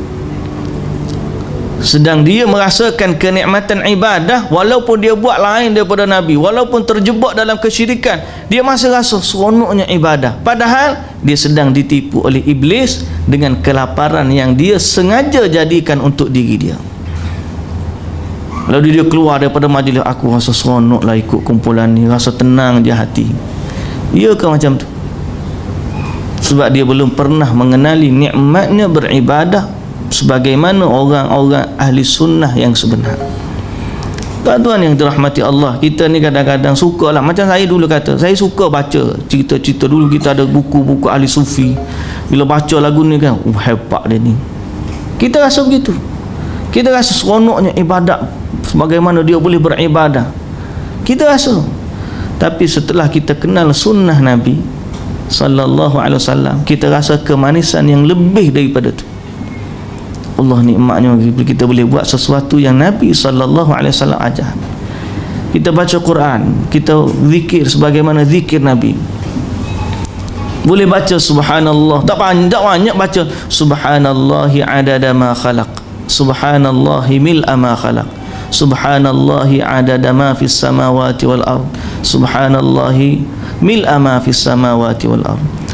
Sedang dia merasakan kenikmatan ibadah walaupun dia buat lain daripada Nabi, walaupun terjebak dalam kesyirikan, dia masih rasa seronoknya ibadah. Padahal dia sedang ditipu oleh iblis dengan kelaparan yang dia sengaja jadikan untuk diri dia. Lalu dia keluar daripada majlis, aku rasa seronoklah ikut kumpulan ni, rasa tenang je hati. Iyakah macam tu? Sebab dia belum pernah mengenali nikmatnya beribadah sebagaimana orang-orang ahli sunnah yang sebenar. Tuan-tuan yang dirahmati Allah, kita ni kadang-kadang suka lah, macam saya dulu kata, saya suka baca cerita-cerita. Dulu kita ada buku-buku ahli sufi, bila baca lagu ni kan, oh, hebat dia ni. Kita rasa begitu, kita rasa seronoknya ibadat, sebagaimana dia boleh beribadah, kita rasa. Tapi setelah kita kenal sunnah Nabi sallallahu alaihi wasallam, kita rasa kemanisan yang lebih daripada tu. Allah nikmatnya kita boleh buat sesuatu yang Nabi sallallahu alaihi wasallam ajar. Kita baca Quran, kita zikir sebagaimana zikir Nabi. Boleh baca subhanallah, tak banyak, tak banyak baca subhanallahi adada ma khalaq, subhanallahi mil'a ma khalaq, subhanallahi adada ma fis samawati wal ard, subhanallahi mil'a ma fis samawati wal ard,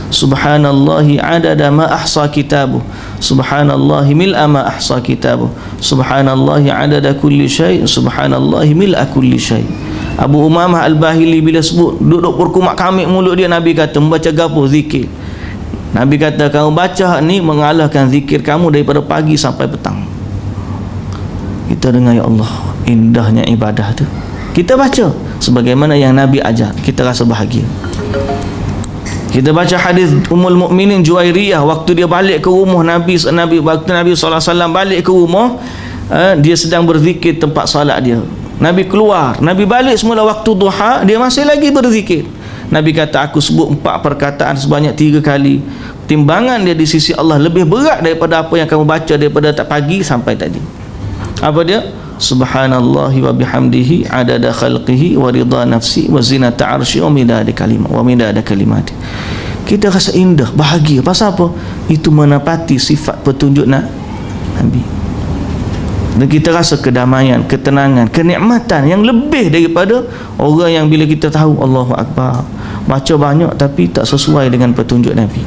Subhanallahi adada ma ahsa kitabuh, subhanallahi mil'a ma ahsa kitabuh, subhanallahi adada kulli syai', subhanallahi mil'a kulli syai'. Abu Umamah Al-Bahili bila sebut duduk berkumak kamik mulut dia, Nabi kata membaca gapo zikir. Nabi kata kamu baca ni mengalahkan zikir kamu daripada pagi sampai petang. Kita dengar, ya Allah, indahnya ibadah tu. Kita baca sebagaimana yang Nabi ajar, kita rasa bahagia. Kita baca hadis Ummul Mukminin Juwairiyah waktu dia balik ke rumah Nabi, Nabi waktu Nabi sallallahu alaihi wasallam balik ke rumah, uh, dia sedang berzikir tempat solat dia. Nabi keluar, Nabi balik semula waktu duha, dia masih lagi berzikir. Nabi kata, aku sebut empat perkataan sebanyak tiga kali. Timbangan dia di sisi Allah lebih berat daripada apa yang kamu baca daripada tak pagi sampai tadi. Apa dia? Subhanallahi wa bihamdihi adada khalqihi wa ridha nafsi wa zinata arsy wa midada kalimat wa midada kalimati. Kita rasa indah, bahagia. Pasal apa? Itu menepati sifat petunjuk Nabi. Dan kita rasa kedamaian, ketenangan, kenikmatan yang lebih daripada orang yang bila kita tahu Allahu Akbar, baca banyak tapi tak sesuai dengan petunjuk Nabi.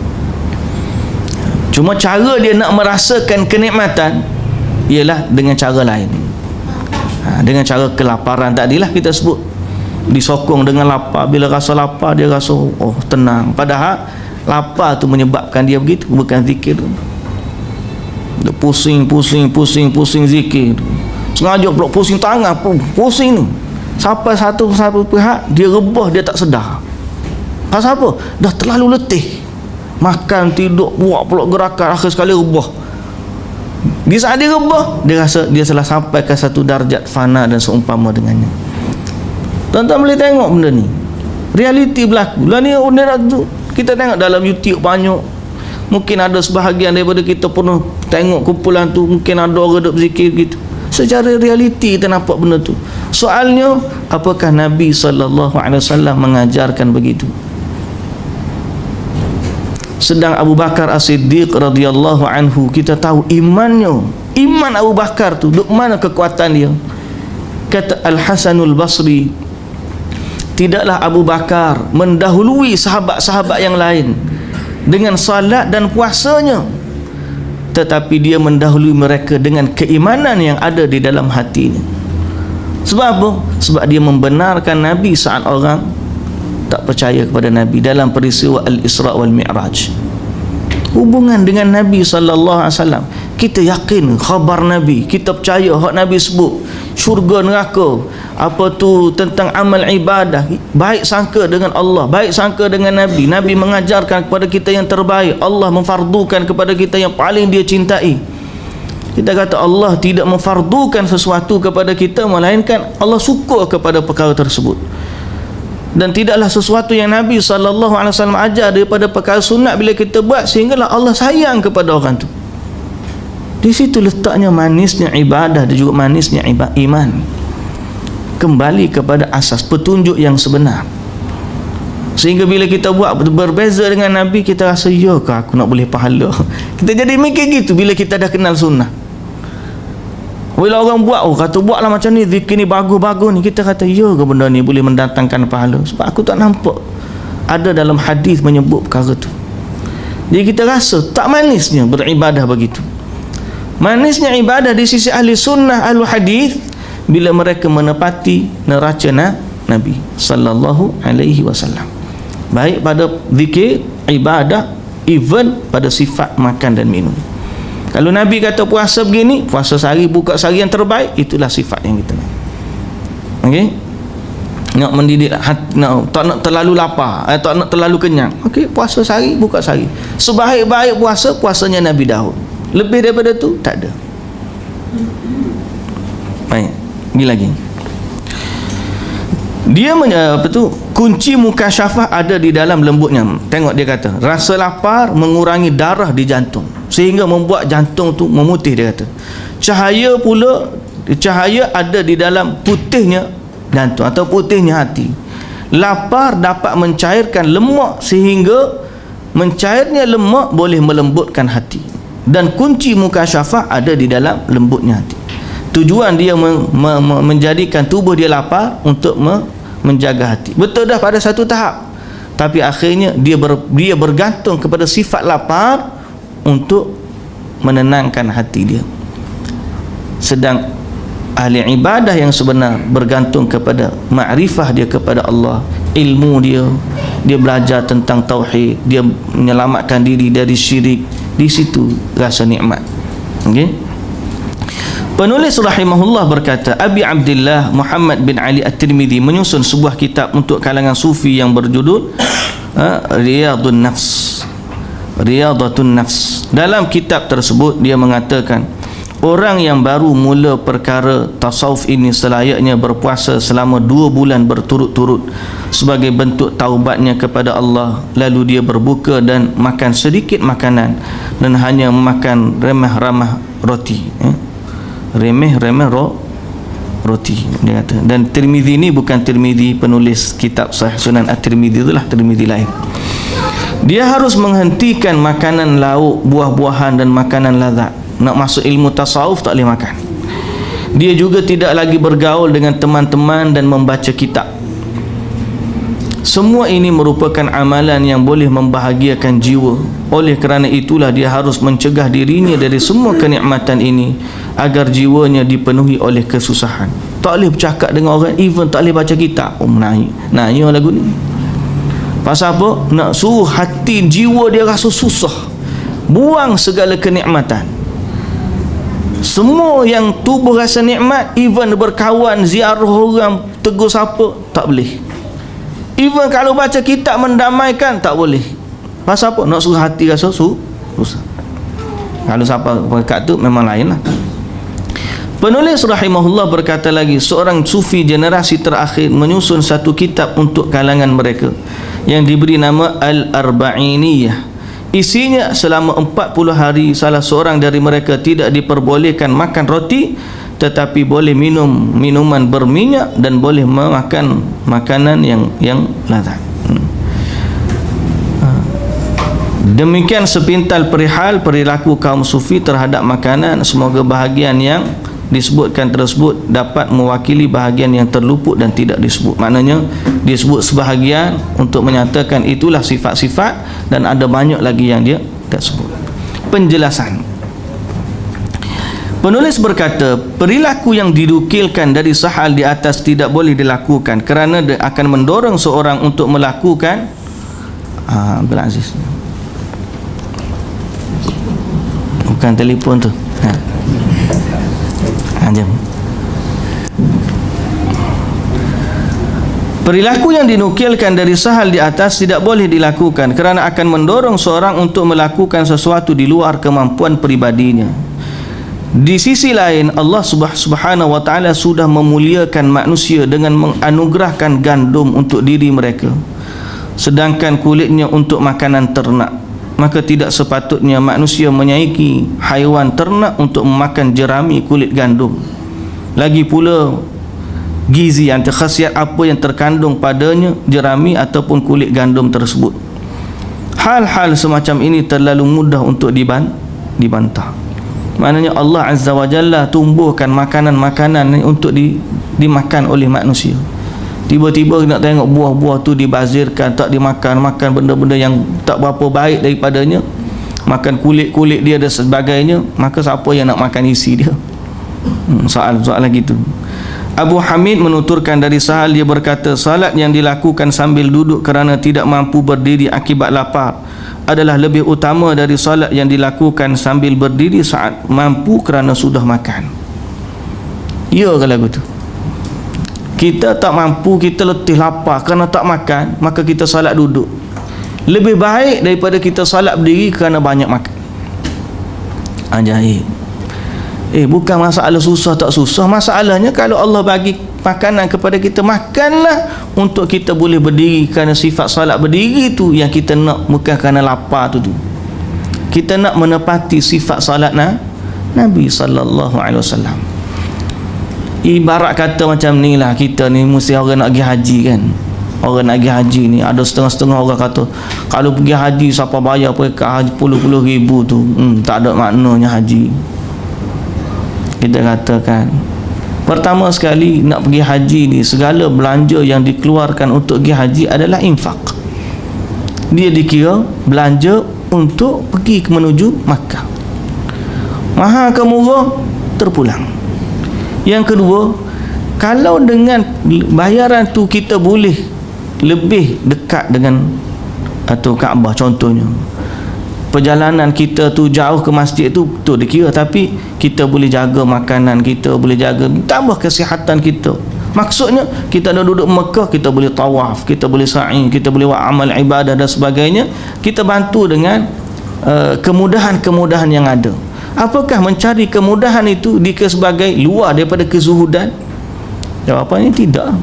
Cuma cara dia nak merasakan kenikmatan ialah dengan cara lain, ha, dengan cara kelaparan tadilah kita sebut, disokong dengan lapar. Bila rasa lapar dia rasa oh tenang, padahal lapar tu menyebabkan dia begitu, bukan zikir tu. Dia pusing pusing pusing pusing zikir tu. Sengaja pula pusing tangan, pusing ni sampai satu satu pihak dia rebah, dia tak sedar. Pasal apa? Dah terlalu letih, makan tidur buat pula gerakan, akhir sekali rebah. Di saat dia rebah, dia rasa dia telah sampai ke satu darjat fana dan seumpama dengannya. Tuan-tuan boleh tengok benda ni, realiti berlaku lah ni. Kita tengok dalam YouTube banyak, mungkin ada sebahagian daripada kita pernah tengok kumpulan tu, mungkin ada orang duk berzikir gitu. Secara realiti kita nampak benda tu. Soalnya, apakah Nabi sallallahu alaihi wasallam mengajarkan begitu? Sedang Abu Bakar As-Siddiq radhiyallahu anhu, kita tahu imannya, iman Abu Bakar tu duk mana kekuatan dia? Kata Al-Hasanul Basri, tidaklah Abu Bakar mendahului sahabat-sahabat yang lain dengan salat dan puasanya, tetapi dia mendahului mereka dengan keimanan yang ada di dalam hatinya. Sebab apa? Sebab dia membenarkan Nabi saat orang tak percaya kepada Nabi dalam peristiwa Al-Isra wal Mi'raj. Hubungan dengan Nabi sallallahu alaihi wasallam, kita yakin khabar Nabi, kita percaya hak Nabi sebut, syurga neraka, apa tu tentang amal ibadah, baik sangka dengan Allah, baik sangka dengan Nabi. Nabi mengajarkan kepada kita yang terbaik, Allah memfardukan kepada kita yang paling dia cintai. Kita kata Allah tidak memfardukan sesuatu kepada kita, melainkan Allah suka kepada perkara tersebut. Dan tidaklah sesuatu yang Nabi sallallahu alaihi wasallam ajar daripada perkara sunat bila kita buat sehinggalah Allah sayang kepada orang tu. Di situ letaknya manisnya ibadah dan juga manisnya iman. Kembali kepada asas petunjuk yang sebenar. Sehingga bila kita buat berbeza dengan Nabi, kita rasa ya ke aku nak boleh pahala. Kita jadi mikir gitu bila kita dah kenal sunnah. Bila orang buat, oh kata buatlah macam ni, zikir ni bagus-bagus ni, kita kata ya ke benda ni boleh mendatangkan pahala? Sebab aku tak nampak ada dalam hadis menyebut perkara tu. Jadi kita rasa tak manisnya beribadah begitu. Manisnya ibadah di sisi ahli sunnah, ahli hadis, bila mereka menepati neraca Nabi sallallahu alaihi wasallam, baik pada zikir, ibadah, even pada sifat makan dan minum. Kalau Nabi kata puasa begini, puasa sehari, buka sehari yang terbaik, itulah sifat yang kita nak. Okey? Nak mendidik hati, nak, tak nak terlalu lapar, eh, tak nak terlalu kenyang. Okey, puasa sehari, buka sehari. Sebaik-baik puasa, puasanya Nabi Daud. Lebih daripada tu tak ada. Baik, ni lagi. Dia apa tu? Kunci mukasyafah ada di dalam lembutnya. Tengok dia kata, rasa lapar mengurangi darah di jantung sehingga membuat jantung tu memutih, dia kata. Cahaya pula, cahaya ada di dalam putihnya jantung atau putihnya hati. Lapar dapat mencairkan lemak sehingga mencairnya lemak boleh melembutkan hati. Dan kunci mukasyafah ada di dalam lembutnya hati. Tujuan dia men, me, me, menjadikan tubuh dia lapar untuk me, menjaga hati. Betul dah pada satu tahap. tapi akhirnya dia ber, dia bergantung kepada sifat lapar untuk menenangkan hati dia. Sedang ahli ibadah yang sebenar bergantung kepada makrifah dia kepada Allah, ilmu dia, dia belajar tentang tauhid, dia menyelamatkan diri dari syirik. Di situ rasa nikmat. Okey. Penulis rahimahullah berkata, Abi Abdullah Muhammad bin Ali At-Tirmidzi menyusun sebuah kitab untuk kalangan sufi yang berjudul uh, Riyadun Nafs. Riyadatun Nafs. Dalam kitab tersebut dia mengatakan, orang yang baru mula perkara tasawuf ini selayaknya berpuasa selama dua bulan berturut-turut sebagai bentuk taubatnya kepada Allah. Lalu dia berbuka dan makan sedikit makanan dan hanya memakan remeh-remeh roti. Eh? Remeh-remeh ro roti dia kata. Dan Tirmidzi ini bukan Tirmidzi penulis kitab Sahih Sunan At-Tirmidzi, itulah Tirmidzi lain. Dia harus menghentikan makanan lauk, buah-buahan dan makanan lazat. Nak masuk ilmu tasawuf tak boleh makan. Dia juga tidak lagi bergaul dengan teman-teman dan membaca kitab. Semua ini merupakan amalan yang boleh membahagiakan jiwa. Oleh kerana itulah dia harus mencegah dirinya dari semua kenikmatan ini agar jiwanya dipenuhi oleh kesusahan. Tak boleh bercakap dengan orang, even tak boleh baca kitab. Oh, menangis. Nanya lagu ni. Pasal apa? Nak suruh hati jiwa dia rasa susah. Buang segala kenikmatan. Semua yang tubuh rasa nikmat, even berkawan, ziarah orang, tegur siapa, tak boleh. Even kalau baca kitab mendamaikan, tak boleh. Pasal apa? Nak suruh hati rasa susah. Kalau siapa berkat tu memang lain lah. Penulis rahimahullah berkata lagi, seorang sufi generasi terakhir menyusun satu kitab untuk kalangan mereka yang diberi nama Al-Arba'iniyah. Isinya selama empat puluh hari salah seorang dari mereka tidak diperbolehkan makan roti, tetapi boleh minum minuman berminyak dan boleh makan makanan yang yang lazat. Demikian sepintal perihal perilaku kaum sufi terhadap makanan. Semoga bahagian yang disebutkan tersebut dapat mewakili bahagian yang terluput dan tidak disebut. Maknanya disebut sebahagian untuk menyatakan itulah sifat-sifat, dan ada banyak lagi yang dia tak sebut. Penjelasan. Penulis berkata, perilaku yang dinukilkan dari sahal di atas tidak boleh dilakukan kerana dia akan mendorong seorang untuk melakukan ah, Abdul Aziz, bukan telefon tu, ha. Jam. Perilaku yang dinukilkan dari sahal di atas tidak boleh dilakukan kerana akan mendorong seorang untuk melakukan sesuatu di luar kemampuan pribadinya. Di sisi lain, Allah Subhanahu wa taala sudah memuliakan manusia dengan menganugerahkan gandum untuk diri mereka, sedangkan kulitnya untuk makanan ternak. Maka tidak sepatutnya manusia menyaiki haiwan ternak untuk memakan jerami kulit gandum. Lagi pula gizi atau khasiat apa yang terkandung padanya jerami ataupun kulit gandum tersebut. Hal-hal semacam ini terlalu mudah untuk diban dibantah. Maknanya Allah Azza wa Jalla tumbuhkan makanan-makanan untuk di, dimakan oleh manusia. Tiba-tiba nak tengok buah-buah tu dibazirkan, tak dimakan, makan benda-benda yang tak berapa baik daripadanya, makan kulit-kulit dia dan sebagainya. Maka siapa yang nak makan isi dia? hmm, soal-soal gitu. Abu Hamid menuturkan dari sahal, dia berkata, salat yang dilakukan sambil duduk kerana tidak mampu berdiri akibat lapar adalah lebih utama dari salat yang dilakukan sambil berdiri saat mampu kerana sudah makan. Ya ke lagu tu? Kita tak mampu, kita letih lapar kerana tak makan, maka kita salat duduk. Lebih baik daripada kita salat berdiri kerana banyak makan. Ajaib. Eh, bukan masalah susah tak susah. Masalahnya kalau Allah bagi makanan kepada kita, makanlah untuk kita boleh berdiri, kerana sifat salat berdiri tu yang kita nak, bukan kerana lapar tu tu. Kita nak menepati sifat salat nah, Nabi sallallahu alaihi wasallam. Ibarat kata macam ni lah, kita ni mesti orang nak pergi haji kan. Orang nak pergi haji ni, ada setengah-setengah orang kata kalau pergi haji siapa bayar pergi haji puluh-puluh ribu tu, hmm, tak ada maknanya haji. Kita katakan, pertama sekali nak pergi haji ni, segala belanja yang dikeluarkan untuk pergi haji adalah infak. dia dikira belanja untuk pergi menuju Makkah. Mahal ke murah, terpulang. Yang kedua, kalau dengan bayaran tu kita boleh lebih dekat dengan atau Kaabah contohnya, perjalanan kita tu jauh ke masjid tu betul dikira, tapi kita boleh jaga makanan kita, boleh jaga tambah kesihatan kita. Maksudnya kita dah duduk Mekah, kita boleh tawaf, kita boleh sa'i, kita boleh buat amal ibadah dan sebagainya. Kita bantu dengan uh, kemudahan-kemudahan yang ada. Apakah mencari kemudahan itu dikira sebagai luar daripada kezuhudan? Jawapannya tidak.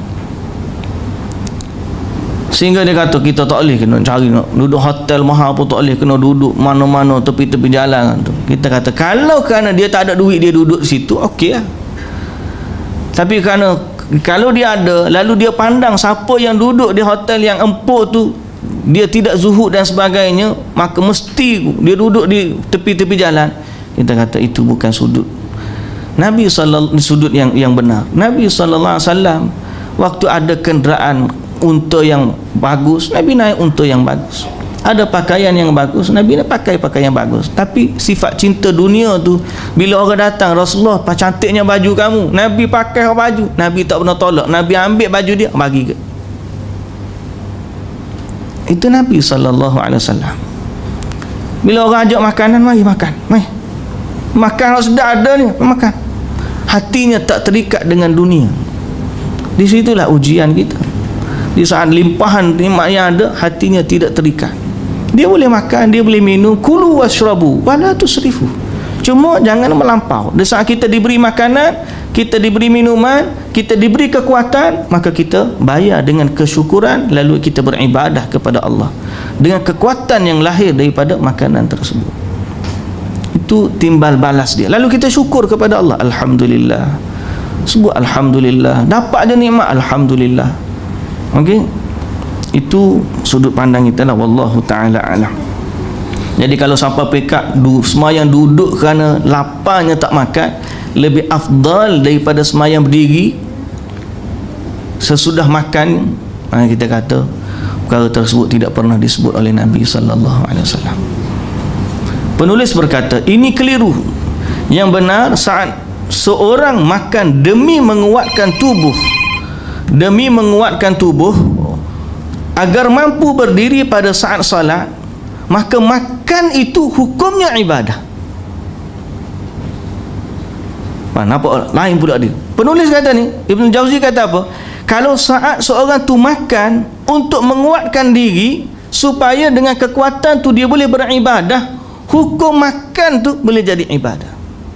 Sehingga dia kata kita tak boleh kena cari nak duduk hotel mahal pun tak boleh, kena duduk mana-mana tepi-tepi jalan tu. Kita kata kalau kerana dia tak ada duit dia duduk situ, okey lah. Tapi kerana kalau dia ada, lalu dia pandang siapa yang duduk di hotel yang empuk tu dia tidak zuhud dan sebagainya, maka mesti dia duduk di tepi-tepi jalan. Kita kata itu bukan sudut Nabi sallallahu sudut yang yang benar. Nabi sallallahu alaihi wasallam waktu ada kenderaan unta yang bagus, Nabi naik unta yang bagus. Ada pakaian yang bagus, Nabi nak pakai pakaian yang bagus. Tapi sifat cinta dunia tu, bila orang datang, Rasulullah apa cantiknya baju kamu, Nabi pakai baju, Nabi tak pernah tolak, Nabi ambil baju dia bagi ke. Itu Nabi sallallahu alaihi wasallam. Bila orang ajak makanan, mari makan, mari makan, kalau sudah ada ni makan. Hatinya tak terikat dengan dunia. Di situlah ujian kita. Di saat limpahan nikmat yang ada, hatinya tidak terikat. Dia boleh makan, dia boleh minum, kulu washrabu wala tusrifu. Cuma jangan melampau. Di saat kita diberi makanan, kita diberi minuman, kita diberi kekuatan, maka kita bayar dengan kesyukuran, lalu kita beribadah kepada Allah dengan kekuatan yang lahir daripada makanan tersebut. Itu timbal balas dia. Lalu kita syukur kepada Allah, alhamdulillah. Sebut alhamdulillah. Dapat je nikmat, alhamdulillah. Okey. Itu sudut pandang kita lah, wallahu taala alam. Jadi kalau siapa pekat semayang duduk kerana laparnya tak makan, lebih afdal daripada semayang berdiri sesudah makan. Maka kita kata perkara tersebut tidak pernah disebut oleh Nabi sallallahu alaihi wasallam. Penulis berkata, ini keliru. Yang benar saat seorang makan demi menguatkan tubuh, demi menguatkan tubuh agar mampu berdiri pada saat salat, maka makan itu hukumnya ibadah. Nampak lain pula dia. Penulis kata ni, Ibn Jauzi kata apa? Kalau saat seorang tu makan untuk menguatkan diri supaya dengan kekuatan tu dia boleh beribadah, hukum makan tu boleh jadi ibadah.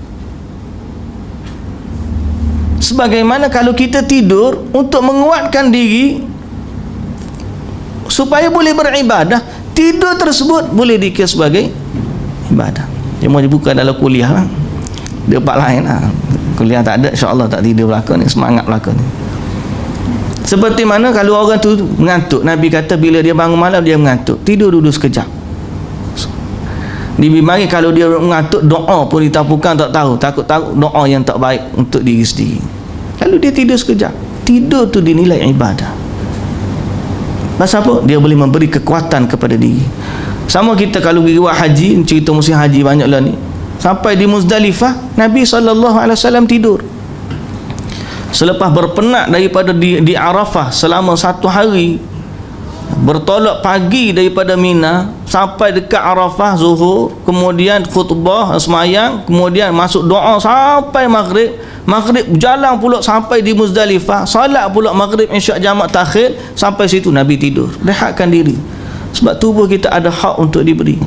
Sebagaimana kalau kita tidur untuk menguatkan diri supaya boleh beribadah, tidur tersebut boleh dikira sebagai ibadah. Dia mau dibuka dalam kuliah lah. Dia part lain lah. Kuliah tak ada, insyaAllah tak tidur belakang ni, semangat belakang ni. Seperti mana kalau orang tu mengantuk, Nabi kata bila dia bangun malam dia mengantuk, tidur dulu sekejap. Dibimbingi kalau dia mengantuk, doa pun ditapukan tak tahu, takut tahu doa yang tak baik untuk diri sendiri. Lalu dia tidur sekejap. Tidur tu dinilai ibadah. Pasal apa? Dia boleh memberi kekuatan kepada diri. Sama kita kalau pergi buat haji, cerita musim haji banyaklah ni. Sampai di Muzdalifah, Nabi sallallahu alaihi wasallam tidur. Selepas berpenat daripada di, di Arafah selama satu hari, bertolak pagi daripada Mina sampai dekat Arafah zuhur, kemudian khutbah semayang, kemudian masuk doa sampai maghrib. Maghrib jalan pula sampai di Muzdalifah, salat pula maghrib isyak jamak takhir, sampai situ Nabi tidur, rehatkan diri. Sebab tubuh kita ada hak untuk diberi.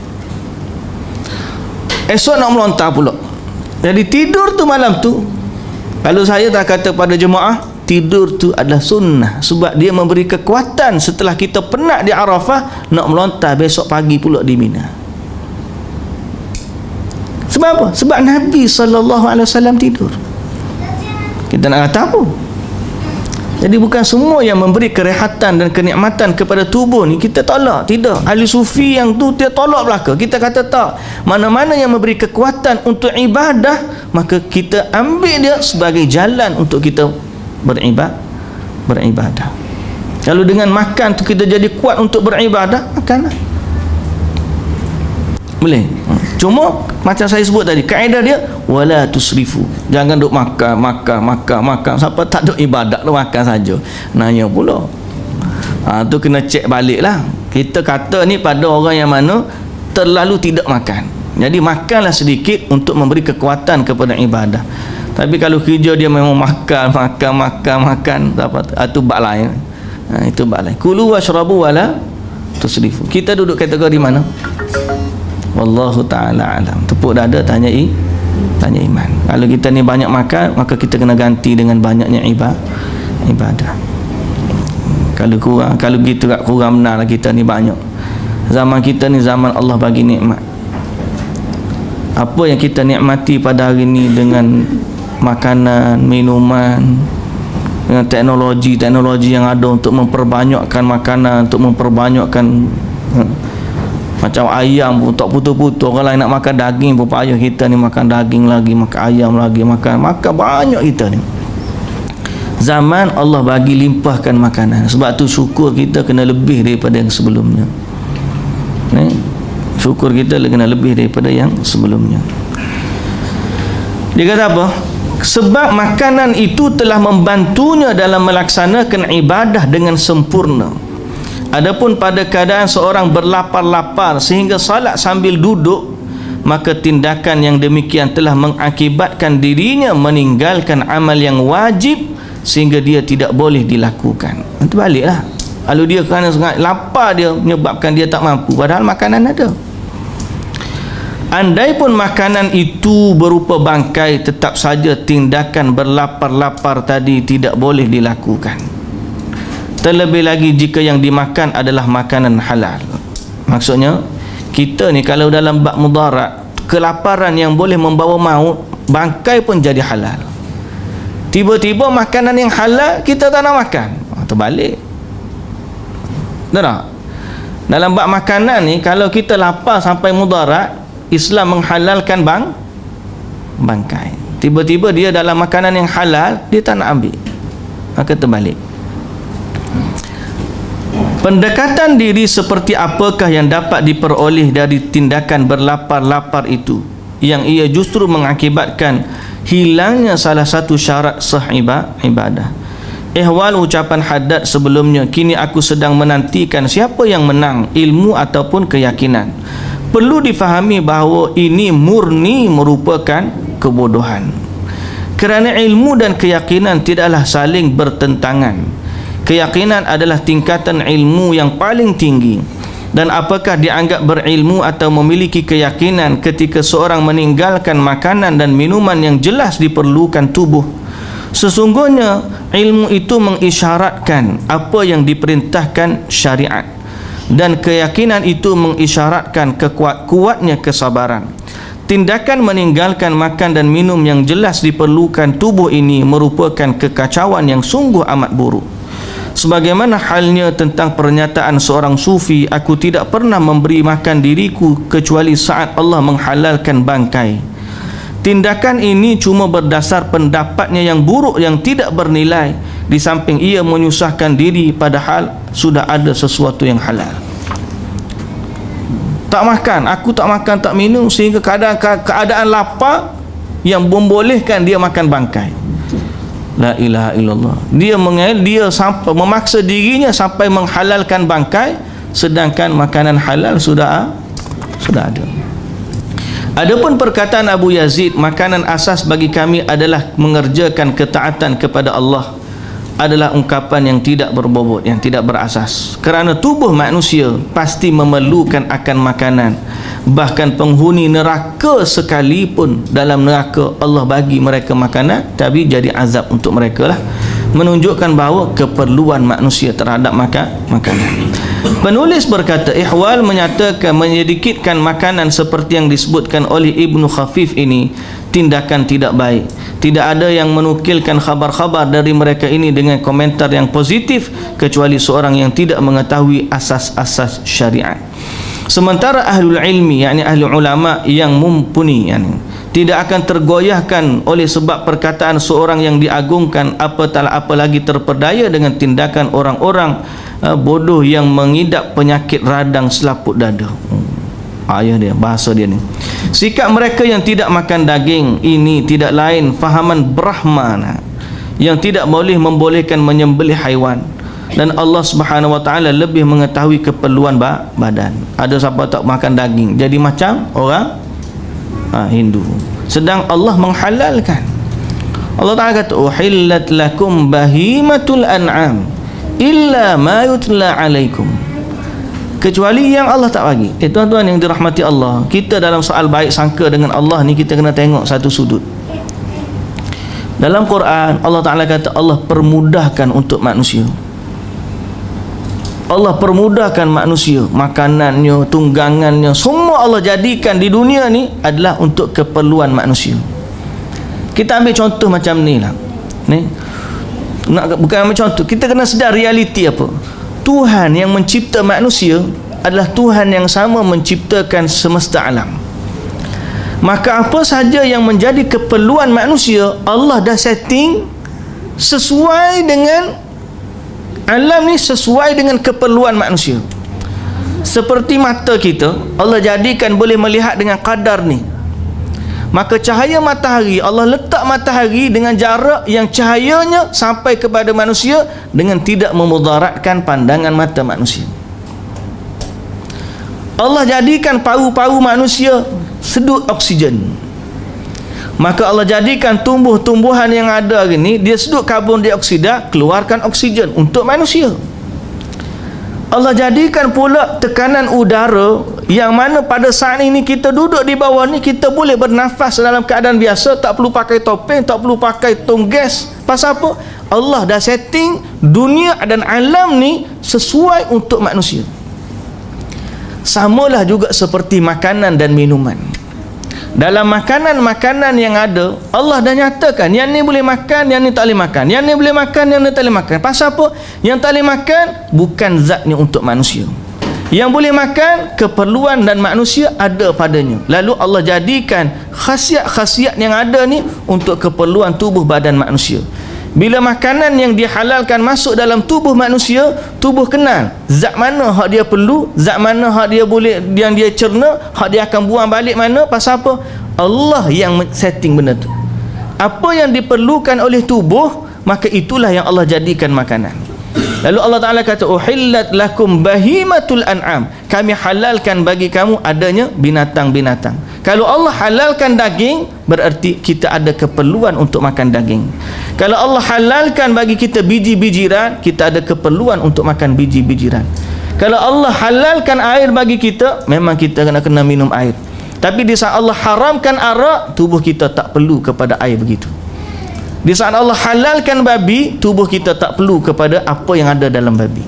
Esok nak melontar pula. Jadi tidur tu malam tu, kalau saya tak kata pada jemaah, tidur tu adalah sunnah, sebab dia memberi kekuatan setelah kita penat di Arafah, nak melontar besok pagi pula di Mina. Sebab apa? Sebab Nabi sallallahu alaihi wasallam tidur. Kita nak kata apa? Jadi bukan semua yang memberi kerehatan dan kenikmatan kepada tubuh ni kita tolak. Tidak. Ahli sufi yang tu dia tolak belaka. Kita kata tak. Mana-mana yang memberi kekuatan untuk ibadah, maka kita ambil dia sebagai jalan untuk kita beribadah. beribadah. Kalau dengan makan tu kita jadi kuat untuk beribadah, makanlah. Boleh. Cuma macam saya sebut tadi, kaedah dia wala tusrifu. Jangan duk makan, makan, makan, makan. Siapa tak duk ibadat tu makan saja. Nanya pula. Ha, tu kena cek balik lah. Kita kata ni pada orang yang mana terlalu tidak makan. Jadi makanlah sedikit untuk memberi kekuatan kepada ibadah. Tapi kalau kerja dia memang makan, makan, makan, makan, apa tu bab lain. Ha, itu bab lain. Kulu washrabu wala tusrifu. Kita duduk kategori mana? Wallahu ta'ala alam. Tepuk dada, tanya i, tanya iman. Kalau kita ni banyak makan, maka kita kena ganti dengan banyaknya ibadah. Kalau kurang, kalau gitu tak kurang, benarlah kita ni banyak. Zaman kita ni zaman Allah bagi nikmat. Apa yang kita nikmati pada hari ni dengan makanan, minuman, dengan teknologi-teknologi yang ada untuk memperbanyakkan makanan, untuk memperbanyakkan macam ayam pun tak putus-putus. Orang lain nak makan daging pun payah, kita ni makan daging lagi, makan ayam lagi, makan makan banyak kita ni. Zaman Allah bagi limpahkan makanan. Sebab tu syukur kita kena lebih daripada yang sebelumnya. Ni, syukur kita kena lebih daripada yang sebelumnya. Dia kata apa? Sebab makanan itu telah membantunya dalam melaksanakan ibadah dengan sempurna. Adapun pada keadaan seorang berlapar-lapar sehingga salat sambil duduk, maka tindakan yang demikian telah mengakibatkan dirinya meninggalkan amal yang wajib sehingga dia tidak boleh dilakukan. Nanti baliklah. Kalau dia kerana sangat lapar dia menyebabkan dia tak mampu, padahal makanan ada. Andai pun makanan itu berupa bangkai, tetap saja tindakan berlapar-lapar tadi tidak boleh dilakukan. Terlebih lagi jika yang dimakan adalah makanan halal. Maksudnya kita ni kalau dalam bab mudarat, kelaparan yang boleh membawa maut, bangkai pun jadi halal. Tiba-tiba makanan yang halal kita tak nak makan, terbalik. Betul tak? Dalam bab makanan ni, kalau kita lapar sampai mudarat, Islam menghalalkan bang bangkai. Tiba-tiba dia dalam makanan yang halal, dia tak nak ambil, maka terbalik. Pendekatan diri seperti apakah yang dapat diperoleh dari tindakan berlapar-lapar itu, yang ia justru mengakibatkan hilangnya salah satu syarat sah ibadah. Ihwal ucapan Haddad sebelumnya, kini aku sedang menantikan siapa yang menang, ilmu ataupun keyakinan. Perlu difahami bahawa ini murni merupakan kebodohan, kerana ilmu dan keyakinan tidaklah saling bertentangan. Keyakinan adalah tingkatan ilmu yang paling tinggi, dan apakah dianggap berilmu atau memiliki keyakinan ketika seorang meninggalkan makanan dan minuman yang jelas diperlukan tubuh? Sesungguhnya ilmu itu mengisyaratkan apa yang diperintahkan syariat, dan keyakinan itu mengisyaratkan kekuat-kuatnya kesabaran. Tindakan meninggalkan makan dan minum yang jelas diperlukan tubuh ini merupakan kekacauan yang sungguh amat buruk. Sebagaimana halnya tentang pernyataan seorang sufi, aku tidak pernah memberi makan diriku kecuali saat Allah menghalalkan bangkai. Tindakan ini cuma berdasar pendapatnya yang buruk yang tidak bernilai, di samping ia menyusahkan diri padahal sudah ada sesuatu yang halal. Tak makan, aku tak makan, tak minum, sehingga keadaan, keadaan lapar yang membolehkan dia makan bangkai. La ilaha illallah. Dia mengail, dia sampai memaksa dirinya sampai menghalalkan bangkai, sedangkan makanan halal sudah sudah ada. Adapun perkataan Abu Yazid, makanan asas bagi kami adalah mengerjakan ketaatan kepada Allah, adalah ungkapan yang tidak berbobot, yang tidak berasas. Kerana tubuh manusia pasti memerlukan akan makanan. Bahkan penghuni neraka sekalipun, dalam neraka Allah bagi mereka makanan, tapi jadi azab untuk mereka lah. Menunjukkan bahawa keperluan manusia terhadap makan makanan. Penulis berkata, Ihwal menyatakan menyedikitkan makanan seperti yang disebutkan oleh Ibnu Khafif ini tindakan tidak baik. Tidak ada yang menukilkan khabar-khabar dari mereka ini dengan komentar yang positif kecuali seorang yang tidak mengetahui asas-asas syariat. Sementara ahlul ilmi, yakni ahli ulama yang mumpuni, yakni tidak akan tergoyahkan oleh sebab perkataan seorang yang diagungkan, apalagi terpedaya dengan tindakan orang-orang uh, bodoh yang mengidap penyakit radang selaput dada. hmm. Ayah dia, bahasa dia ni. Sikap mereka yang tidak makan daging ini tidak lain fahaman Brahmana yang tidak boleh membolehkan menyembelih haiwan, dan Allah Subhanahu wa taala lebih mengetahui keperluan badan. Ada siapa tak makan daging jadi macam orang ha, Hindu, sedang Allah menghalalkan. Allah Taala kata uhillat lakum bahimatul an'am illa ma yutla alaikum, kecuali yang Allah tak bagi. Eh tuan-tuan yang dirahmati Allah, kita dalam soal baik sangka dengan Allah ni kita kena tengok satu sudut. Dalam Quran Allah Taala kata Allah permudahkan untuk manusia. Allah permudahkan manusia, makanannya, tunggangannya, semua Allah jadikan di dunia ni adalah untuk keperluan manusia. Kita ambil contoh macam ni lah. Ni nak, bukan ambil contoh, kita kena sedar realiti apa. Tuhan yang mencipta manusia adalah Tuhan yang sama menciptakan semesta alam. Maka apa sahaja yang menjadi keperluan manusia, Allah dah setting sesuai dengan alam ni, sesuai dengan keperluan manusia. Seperti mata kita, Allah jadikan boleh melihat dengan kadar ni. Maka cahaya matahari, Allah letak matahari dengan jarak yang cahayanya sampai kepada manusia dengan tidak memudaratkan pandangan mata manusia. Allah jadikan paru-paru manusia sedut oksigen. Maka Allah jadikan tumbuh-tumbuhan yang ada gini, dia sedut karbon dioksida, keluarkan oksigen untuk manusia. Allah jadikan pula tekanan udara yang mana pada saat ini kita duduk di bawah ni, kita boleh bernafas dalam keadaan biasa, tak perlu pakai topeng, tak perlu pakai tong gas. Pasal apa? Allah dah setting dunia dan alam ni sesuai untuk manusia. Samalah juga seperti makanan dan minuman. Dalam makanan-makanan yang ada, Allah dah nyatakan yang ni boleh makan, yang ni tak boleh makan, yang ni boleh makan, yang ni tak boleh makan. Pasal apa? Yang tak boleh makan bukan zatnya untuk manusia. Yang boleh makan, keperluan dan manusia ada padanya. Lalu Allah jadikan khasiat-khasiat yang ada ni untuk keperluan tubuh badan manusia. Bila makanan yang dihalalkan masuk dalam tubuh manusia, tubuh kenal zat mana hak dia perlu, zat mana hak dia boleh, yang dia cerna, hak dia akan buang balik mana. Pasal apa? Allah yang setting benda tu. Apa yang diperlukan oleh tubuh, maka itulah yang Allah jadikan makanan. Lalu Allah Ta'ala kata uhillat lakum bahimatul an'am, kami halalkan bagi kamu adanya binatang-binatang. Kalau Allah halalkan daging, berarti kita ada keperluan untuk makan daging. Kalau Allah halalkan bagi kita biji-bijiran, kita ada keperluan untuk makan biji-bijiran. Kalau Allah halalkan air bagi kita, memang kita kena kena minum air. Tapi di saat Allah haramkan arak, tubuh kita tak perlu kepada air begitu. Di saat Allah halalkan babi, tubuh kita tak perlu kepada apa yang ada dalam babi.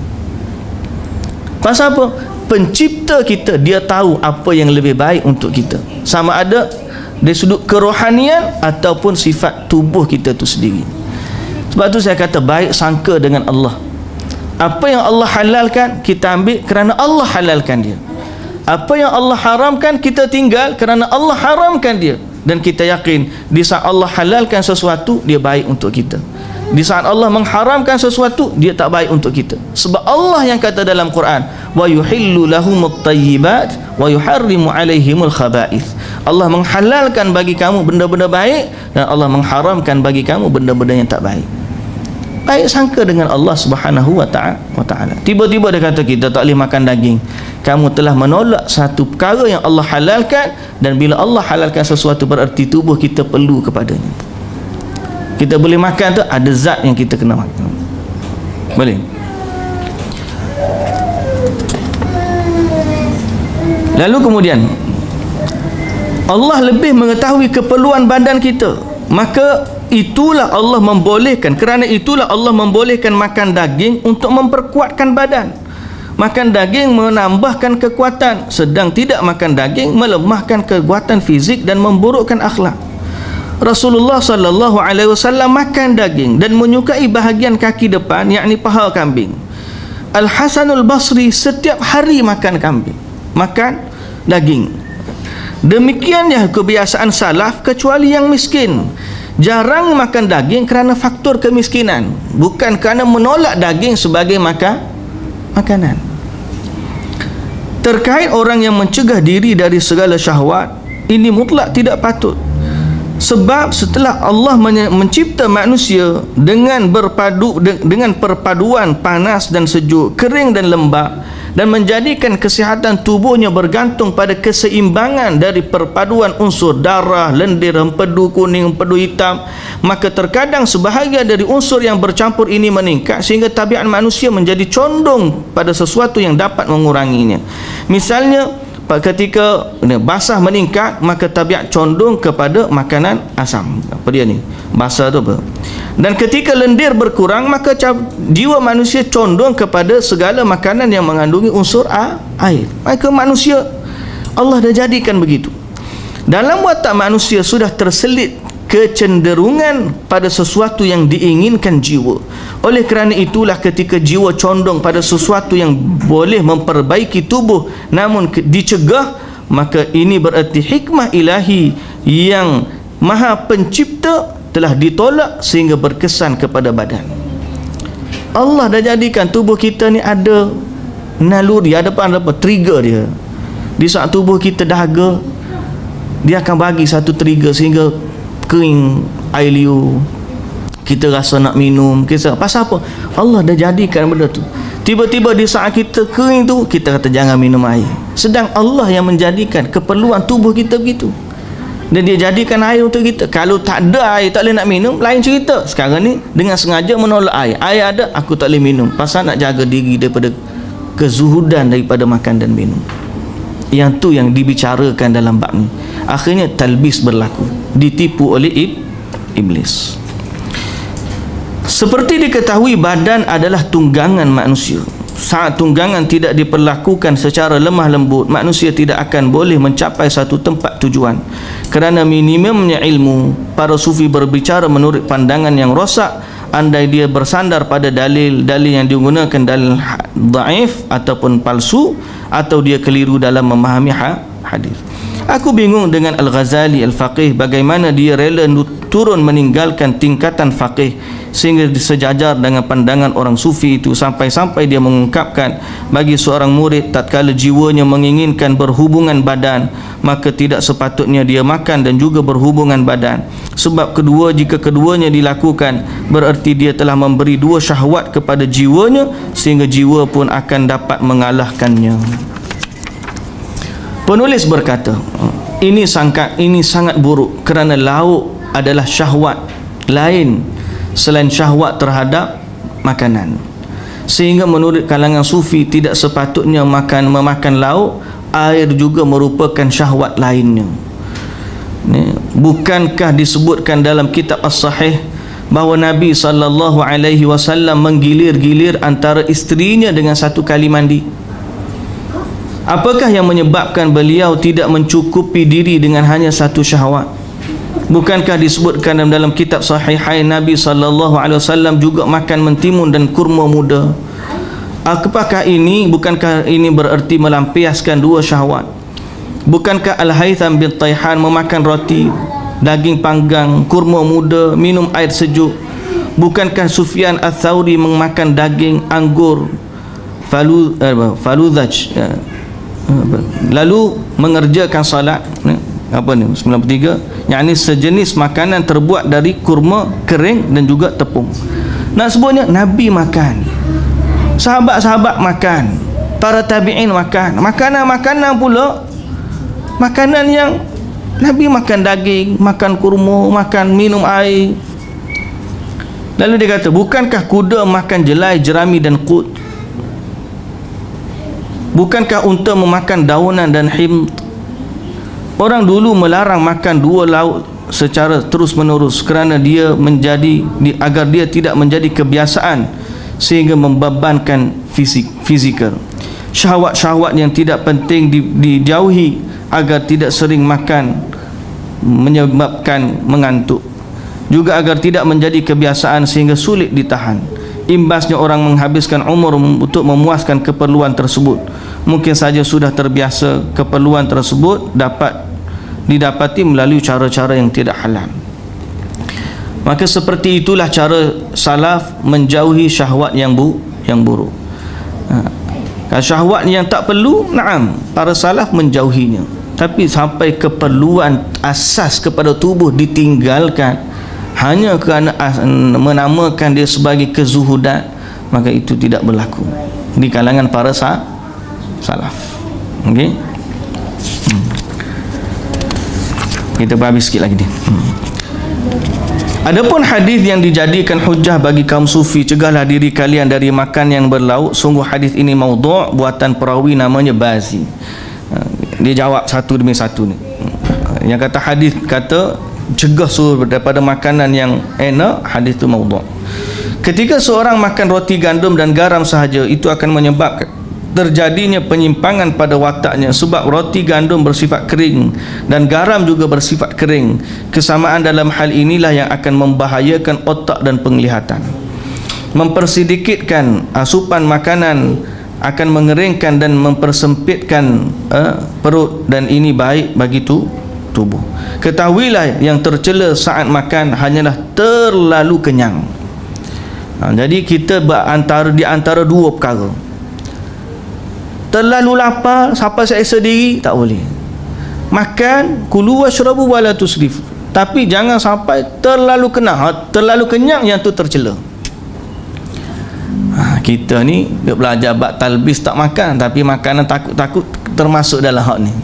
Pasal apa? Pencipta kita, dia tahu apa yang lebih baik untuk kita, sama ada dari sudut kerohanian ataupun sifat tubuh kita tu sendiri. Sebab tu saya kata baik sangka dengan Allah. Apa yang Allah halalkan kita ambil kerana Allah halalkan dia. Apa yang Allah haramkan kita tinggal kerana Allah haramkan dia. Dan kita yakin di saat Allah halalkan sesuatu, dia baik untuk kita. Di saat Allah mengharamkan sesuatu, dia tak baik untuk kita. Sebab Allah yang kata dalam Quran, wa yuhillu lahumut tayyibat wa yuharrimu alaihimul khaba'ith. Allah menghalalkan bagi kamu benda-benda baik, dan Allah mengharamkan bagi kamu benda-benda yang tak baik. Baik sangka dengan Allah Subhanahu wa ta'ala. Tiba-tiba dia kata kita tak boleh makan daging. Kamu telah menolak satu perkara yang Allah halalkan, dan bila Allah halalkan sesuatu berarti tubuh kita perlu kepadanya. Kita boleh makan tu ada zat yang kita kena makan. Boleh. Lalu kemudian Allah lebih mengetahui keperluan badan kita. Maka itulah Allah membolehkan, kerana itulah Allah membolehkan makan daging untuk memperkuatkan badan. Makan daging menambahkan kekuatan, sedang tidak makan daging melemahkan kekuatan fizik dan memburukkan akhlak. Rasulullah sallallahu alaihi wasallam makan daging dan menyukai bahagian kaki depan, yakni paha kambing. Al-Hasanul Basri setiap hari makan kambing, makan daging. Demikianlah kebiasaan salaf kecuali yang miskin. Jarang makan daging kerana faktor kemiskinan, bukan kerana menolak daging sebagai maka, makanan. Terkait orang yang mencegah diri dari segala syahwat, ini mutlak tidak patut. Sebab setelah Allah mencipta manusia dengan berpadu dengan perpaduan panas dan sejuk, kering dan lembab, dan menjadikan kesihatan tubuhnya bergantung pada keseimbangan dari perpaduan unsur darah, lendir, empedu kuning, empedu hitam, maka terkadang sebahagian dari unsur yang bercampur ini meningkat sehingga tabiat manusia menjadi condong pada sesuatu yang dapat menguranginya. Misalnya ketika basah meningkat, maka tabiat condong kepada makanan asam. Apa dia ni? Basah tu apa? Dan ketika lendir berkurang, maka jiwa manusia condong kepada segala makanan yang mengandungi unsur air. Maka manusia, Allah dah jadikan begitu. Dalam watak manusia sudah terselit kecenderungan pada sesuatu yang diinginkan jiwa. Oleh kerana itulah ketika jiwa condong pada sesuatu yang boleh memperbaiki tubuh namun dicegah, maka ini bererti hikmah ilahi yang Maha Pencipta telah ditolak sehingga berkesan kepada badan. Allah dah jadikan tubuh kita ni ada naluri, ada apa, ada apa trigger dia. Di saat tubuh kita dahaga, dia akan bagi satu trigger sehingga kering air liu, kita rasa nak minum. Kita pasal apa? Allah dah jadikan benda tu. Tiba-tiba di saat kita kering tu, kita kata jangan minum air, sedang Allah yang menjadikan keperluan tubuh kita begitu, dan dia jadikan air untuk kita. Kalau tak ada air, tak boleh nak minum, lain cerita. Sekarang ni dengan sengaja menolak air. Air ada, aku tak boleh minum, pasal nak jaga diri daripada kezuhudan daripada makan dan minum. Yang tu yang dibicarakan dalam bab ni. Akhirnya talbis berlaku, ditipu oleh iblis. Seperti diketahui, badan adalah tunggangan manusia. Saat tunggangan tidak diperlakukan secara lemah lembut, manusia tidak akan boleh mencapai satu tempat tujuan. Kerana minimumnya ilmu, para sufi berbicara menurut pandangan yang rosak. Andai dia bersandar pada dalil-dalil yang digunakan dalil dhaif ataupun palsu, atau dia keliru dalam memahami hadis. Aku bingung dengan Al-Ghazali Al-Faqih, bagaimana dia rela turun meninggalkan tingkatan faqih sehingga sejajar dengan pandangan orang sufi itu, sampai-sampai dia mengungkapkan bagi seorang murid tatkala jiwanya menginginkan berhubungan badan, maka tidak sepatutnya dia makan dan juga berhubungan badan. Sebab kedua, jika keduanya dilakukan, bererti dia telah memberi dua syahwat kepada jiwanya sehingga jiwa pun akan dapat mengalahkannya. Penulis berkata, ini sangat ini sangat buruk kerana lauk adalah syahwat lain selain syahwat terhadap makanan, sehingga menurut kalangan sufi tidak sepatutnya makan memakan lauk. Air juga merupakan syahwat lainnya. Bukankah disebutkan dalam kitab As-Sahih bahawa Nabi sallallahu alaihi wasallam menggilir-gilir antara isterinya dengan satu kali mandi? Apakah yang menyebabkan beliau tidak mencukupi diri dengan hanya satu syahwat? Bukankah disebutkan dalam kitab Sahihain Nabi sallallahu alaihi wasallam juga makan mentimun dan kurma muda? Apakah ini bukankah ini bererti melampiaskan dua syahwat? Bukankah Al-Haytham bin Tayhan memakan roti, daging panggang, kurma muda, minum air sejuk? Bukankah Sufyan Ats-Tsauri memakan daging, anggur, falu eh, faludhaj, eh, lalu mengerjakan salat, apa ni, sembilan puluh tiga, yakni sejenis makanan terbuat dari kurma kering dan juga tepung. Nak sebutnya Nabi makan, sahabat-sahabat makan, para tabi'in makan, makanan-makanan pula, makanan yang Nabi makan daging, makan kurma, makan minum air. Lalu dia kata, bukankah kuda makan jelai, jerami dan qut? Bukankah unta memakan daunan dan him? Orang dulu melarang makan dua lauk secara terus menerus kerana dia menjadi di, agar dia tidak menjadi kebiasaan sehingga membebankan fisik fizikal. Syahwat-syahwat yang tidak penting di, dijauhi agar tidak sering makan menyebabkan mengantuk. Juga agar tidak menjadi kebiasaan sehingga sulit ditahan. Imbasnya orang menghabiskan umur untuk memuaskan keperluan tersebut. Mungkin saja sudah terbiasa keperluan tersebut dapat didapati melalui cara-cara yang tidak halal. Maka seperti itulah cara salaf menjauhi syahwat yang bu yang buruk. Ha. Syahwat yang tak perlu, naam, para salaf menjauhinya. Tapi sampai keperluan asas kepada tubuh ditinggalkan hanya kerana menamakan dia sebagai kezuhudan, maka itu tidak berlaku di kalangan para sa salaf. Okey. Hmm. Kita berhabis sikit lagi ni. Hmm. Adapun hadis yang dijadikan hujah bagi kaum sufi, cegahlah diri kalian dari makan yang berlauk, sungguh hadis ini maudhu', buatan perawi namanya Bazi. Dia jawab satu demi satu ni. Yang kata hadis kata cegah suruh daripada makanan yang enak, hadis tu maudhu'. Ketika seorang makan roti gandum dan garam sahaja, itu akan menyebabkan terjadinya penyimpangan pada wataknya, sebab roti gandum bersifat kering dan garam juga bersifat kering. Kesamaan dalam hal inilah yang akan membahayakan otak dan penglihatan. Mempersedikitkan asupan makanan akan mengeringkan dan mempersempitkan uh, perut, dan ini baik bagi tu, tubuh. Ketahuilah yang tercela saat makan hanyalah terlalu kenyang. Ha, jadi kita berantara di antara dua perkara. Terlalu lapar sampai seksa diri tak boleh. Makan kulu washrabu wala tusrif, tapi jangan sampai terlalu kenyang. Ha, terlalu kenyang yang tu tercela. Ha, kita ni dia belajar bab talbis tak makan, tapi makanan takut-takut termasuk dalam hak ni.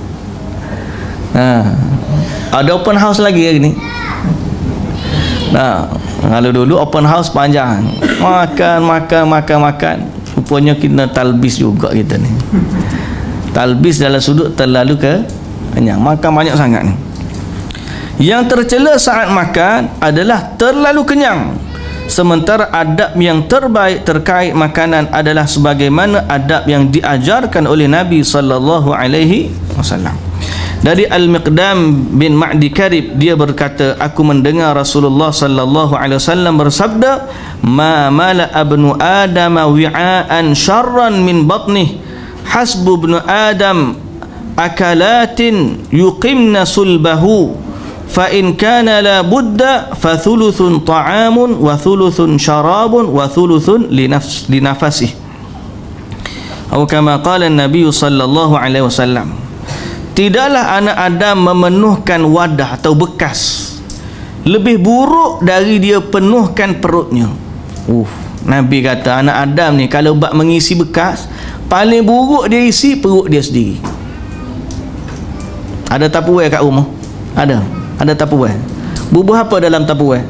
Ha, ada open house lagi hari ni. Nah, kalau dulu open house panjang, makan makan makan makan. Rupanya kita talbis juga kita ni. Talbis dalam sudut terlalu ke kenyang, makan banyak sangat ni. Yang tercela saat makan adalah terlalu kenyang, sementara adab yang terbaik terkait makanan adalah sebagaimana adab yang diajarkan oleh Nabi sallallahu alaihi wasallam. Dari Al-Miqdam bin Ma'di Karib, dia berkata, aku mendengar Rasulullah sallallahu alaihi wasallam bersabda, ma mala ibnu adam wi'aan syarran min batnih, hasbu ibnu adam akalatin yuqimna sulbahu, fa in kana la budda fa thuluthun ta'amun wa thuluthun syarabun wa thuluthun linafs linafasih, atau kama qala an-nabiy sallallahu alaihi wasallam. Tidaklah anak Adam memenuhkan wadah atau bekas lebih buruk dari dia penuhkan perutnya. Uh, Nabi kata anak Adam ni kalau bak mengisi bekas, paling buruk dia isi perut dia sendiri. Ada tupperware kat rumah? Ada. Ada tupperware. Bubuh apa dalam tupperware?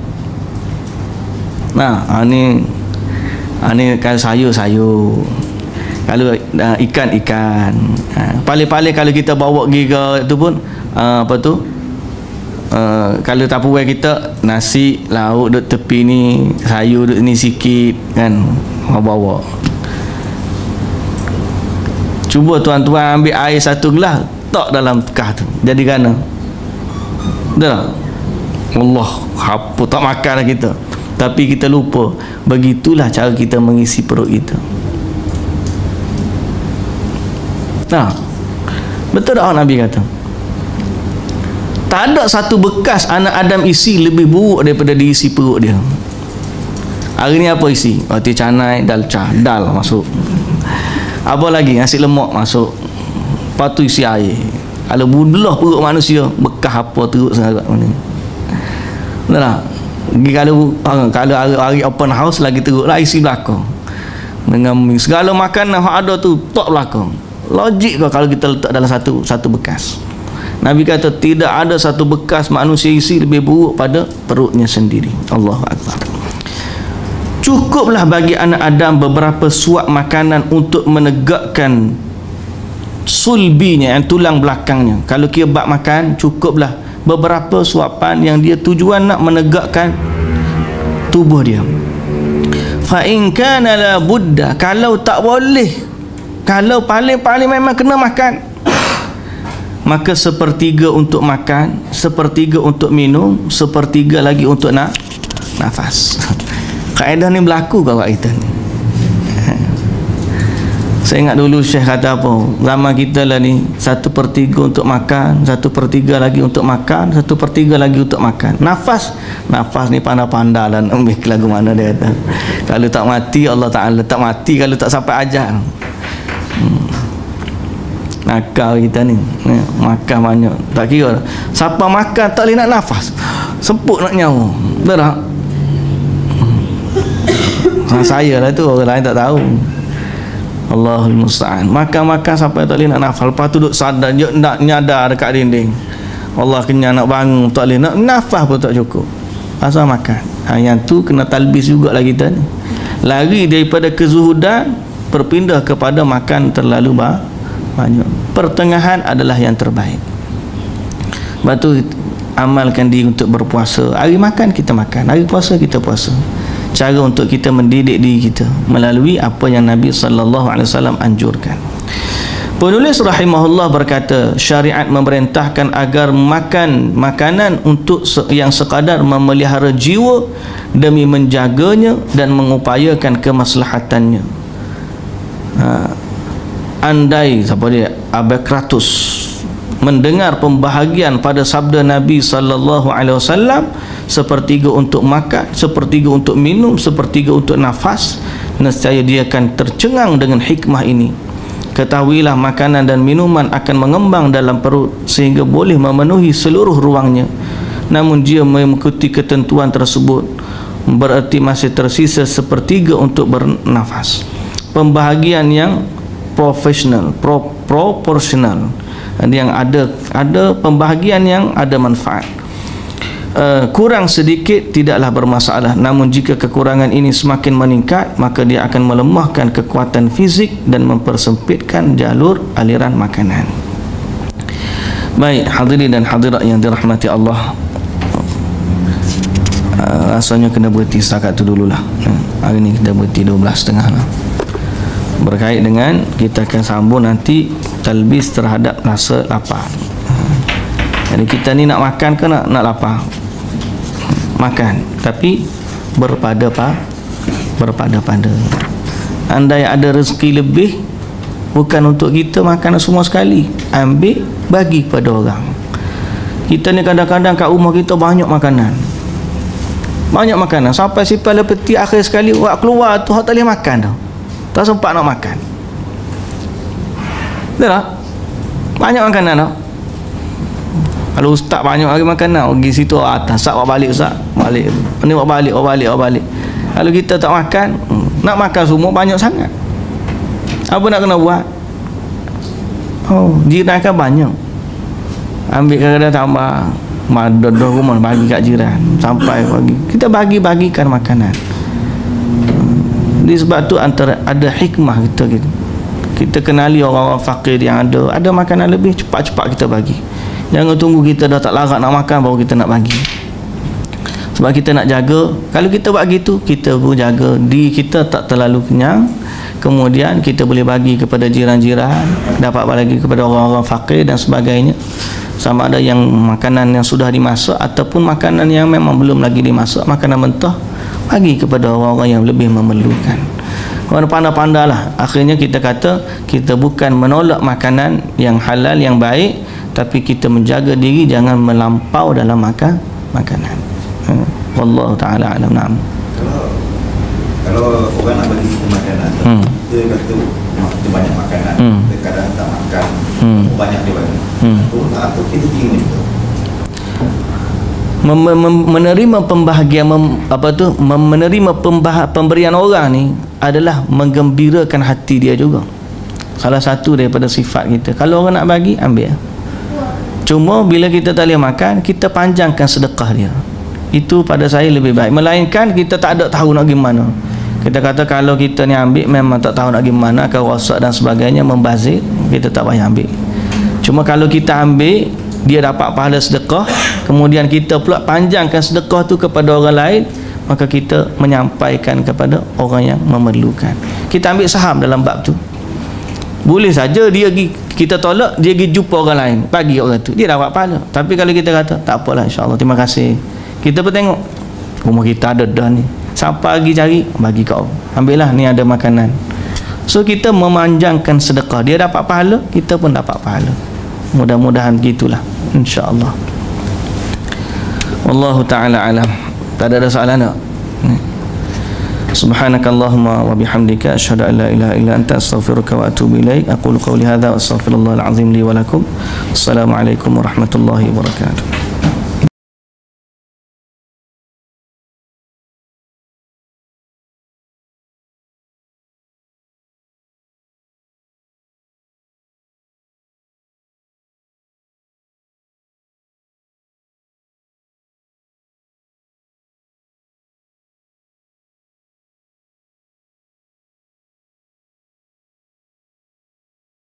Nah, ha, ni ha, ni kan sayur-sayur. Kalau uh, ikan-ikan, uh, paling-paling kalau kita bawa pergi ke tu pun uh, apa tu uh, kalau tupperware kita nasi lauk duduk tepi ni, sayur duduk ni sikit kan, bawa. Cuba tuan-tuan ambil air satu gelas, tak dalam bekas tu, jadi gana dah Allah, apa tak makan lah kita. Tapi kita lupa, begitulah cara kita mengisi perut kita. Nah, betul tak Nabi kata? Tak ada satu bekas anak Adam isi lebih buruk daripada diisi perut dia. Hari ni apa isi? Roti canai, dalca, dal masuk. Apa lagi? Nasi lemak masuk. Lepas tu isi air. Kalau belah perut manusia, bekas apa teruk sangat mana. Betul tak? Kalau kalau hari, hari open house lagi teruk lah isi belakang. Dengan segala makanan yang ada tu tak belakang. Logik ke kalau kita letak dalam satu satu bekas? Nabi kata tidak ada satu bekas manusia isi lebih buruk pada perutnya sendiri. Allahu Akbar. Cukuplah bagi anak Adam beberapa suap makanan untuk menegakkan sulbinya, yang tulang belakangnya. Kalau kita bak makan, cukuplah beberapa suapan yang dia tujuan nak menegakkan tubuh dia. Fa in kana la budda, kalau tak boleh, kalau paling-paling memang kena makan, maka sepertiga untuk makan, sepertiga untuk minum, sepertiga lagi untuk nak nafas. Kaedah ni berlaku kat kita ni. Saya ingat dulu Syekh kata apa, zaman kita lah ni satu per tiga untuk makan, satu per tiga lagi untuk makan, satu per tiga lagi untuk makan. Nafas, nafas ni pandai-pandai lah nak ambil lagu mana dia kata. Kalau tak mati Allah Ta'ala tak mati kalau tak sampai ajal. hmm. Nakal kita ni, makan banyak tak kira, siapa makan tak boleh nak nafas, semput nak nyawa, betul tak? hmm. Saya lah tu, orang lain tak tahu. Allahul musta'an. Makan-makan sampai tak boleh nak nafas, lepas tu duduk sadar, nak nyadar dekat dinding, Allah kenyang nak bangun tak boleh nak nafas pun tak cukup, asal makan. Ha, yang tu kena talbis jugalah kita ni, lari daripada kezuhudan berpindah kepada makan terlalu banyak. Pertengahan adalah yang terbaik. Lepas tu amalkan diri untuk berpuasa. Hari makan kita makan, hari puasa kita puasa. Cara untuk kita mendidik diri kita melalui apa yang Nabi sallallahu alaihi wasallam anjurkan. Penulis rahimahullah berkata, syariat memerintahkan agar makan makanan untuk yang sekadar memelihara jiwa demi menjaganya dan mengupayakan kemaslahatannya. Ha, andai siapa dia Abakratus mendengar pembahagian pada sabda Nabi sallallahu alaihi wasallam, sepertiga untuk makan, sepertiga untuk minum, sepertiga untuk nafas, nescaya dia akan tercengang dengan hikmah ini. Ketahuilah makanan dan minuman akan mengembang dalam perut sehingga boleh memenuhi seluruh ruangnya. Namun jika mengikuti ketentuan tersebut, berarti masih tersisa sepertiga untuk bernafas. Pembahagian yang profesional, pro, proporsional, yang ada ada pembahagian yang ada manfaat. Uh, kurang sedikit tidaklah bermasalah, namun jika kekurangan ini semakin meningkat, maka dia akan melemahkan kekuatan fizik dan mempersempitkan jalur aliran makanan. Baik, hadirin dan hadirat yang dirahmati Allah, uh, rasanya kena berhenti setakat tu dululah. uh, hari ni kita berhenti dua belas tiga puluh lah. Berkait dengan kita akan sambung nanti talbis terhadap rasa lapar. uh, jadi kita ni nak makan ke nak, nak lapar? Makan, tapi berpada pa, berpada-pada. Andai ada rezeki lebih, bukan untuk kita makan semua sekali, ambil bagi kepada orang. Kita ni kadang-kadang kat rumah kita banyak makanan, banyak makanan sampai sifat peti akhir sekali buat keluar tu tak boleh makan tau, tak sempat nak makan. Betul tak? Banyak makanan tau. Kalau ustaz banyak lagi makanan, pergi situ atas, ustaz bawa balik, ustaz balik, ni bawa balik, bawa balik, bawa balik. Kalau kita tak makan, nak makan semua banyak sangat, apa nak kena buat? Oh, jiran kan banyak, ambil kadang-kadang tambah madodoh rumah bagi kat jiran sampai pagi, kita bagi-bagikan makanan. Jadi sebab tu antara ada hikmah kita gitu. Kita kenali orang-orang fakir yang ada ada makanan lebih, cepat-cepat kita bagi. Jangan tunggu kita dah tak larat nak makan baru kita nak bagi. Sebab kita nak jaga, kalau kita buat gitu, kita pun jaga diri kita tak terlalu kenyang, kemudian kita boleh bagi kepada jiran-jiran, dapat bagi kepada orang-orang fakir dan sebagainya. Sama ada yang makanan yang sudah dimasak ataupun makanan yang memang belum lagi dimasak, makanan mentah, bagi kepada orang-orang yang lebih memerlukan. Orang pandai-pandai lah. Akhirnya kita kata kita bukan menolak makanan yang halal, yang baik, tapi kita menjaga diri jangan melampau dalam makan makanan. Hmm. Wallahu taala alam. Naam. Kalau kalau orang nak bagi makanan, hmm. dia kata dia banyak makanan, hmm. dia kadang tak makan, hmm. banyak dia bagi. Hmm. Apa kita terima itu? Mem mem menerima pembahagian mem apa tu mem menerima pembah pemberian orang ni adalah menggembirakan hati dia juga. Salah satu daripada sifat kita. Kalau orang nak bagi, ambil. Cuma bila kita tak boleh makan, kita panjangkan sedekah dia. Itu pada saya lebih baik. Melainkan kita tak ada tahu nak gimana. Kita kata kalau kita ni ambil memang tak tahu nak gimana, akan rosak dan sebagainya, membazir, kita tak payah ambil. Cuma kalau kita ambil, dia dapat pahala sedekah, kemudian kita pula panjangkan sedekah tu kepada orang lain, maka kita menyampaikan kepada orang yang memerlukan. Kita ambil saham dalam bab tu. Boleh saja dia pergi, kita tolak, dia pergi jumpa orang lain, bagi orang tu, dia dapat pahala. Tapi kalau kita kata tak apalah, insya-Allah, terima kasih, kita pun tengok rumah kita ada dah ni, siapa lagi cari, bagi kau, ambillah, ni ada makanan. So kita memanjangkan sedekah, dia dapat pahala, kita pun dapat pahala. Mudah-mudahan gitulah, insya-Allah. Wallahu taala alam. Tak ada soalan tak? Subhanakallahumma wa bihamdika asyhadu an la ilaha illa anta astaghfiruka wa atubu ilaik. Aqulu qawli hadza wa astaghfirullahal azim li wa lakum. Assalamualaikum warahmatullahi wabarakatuh.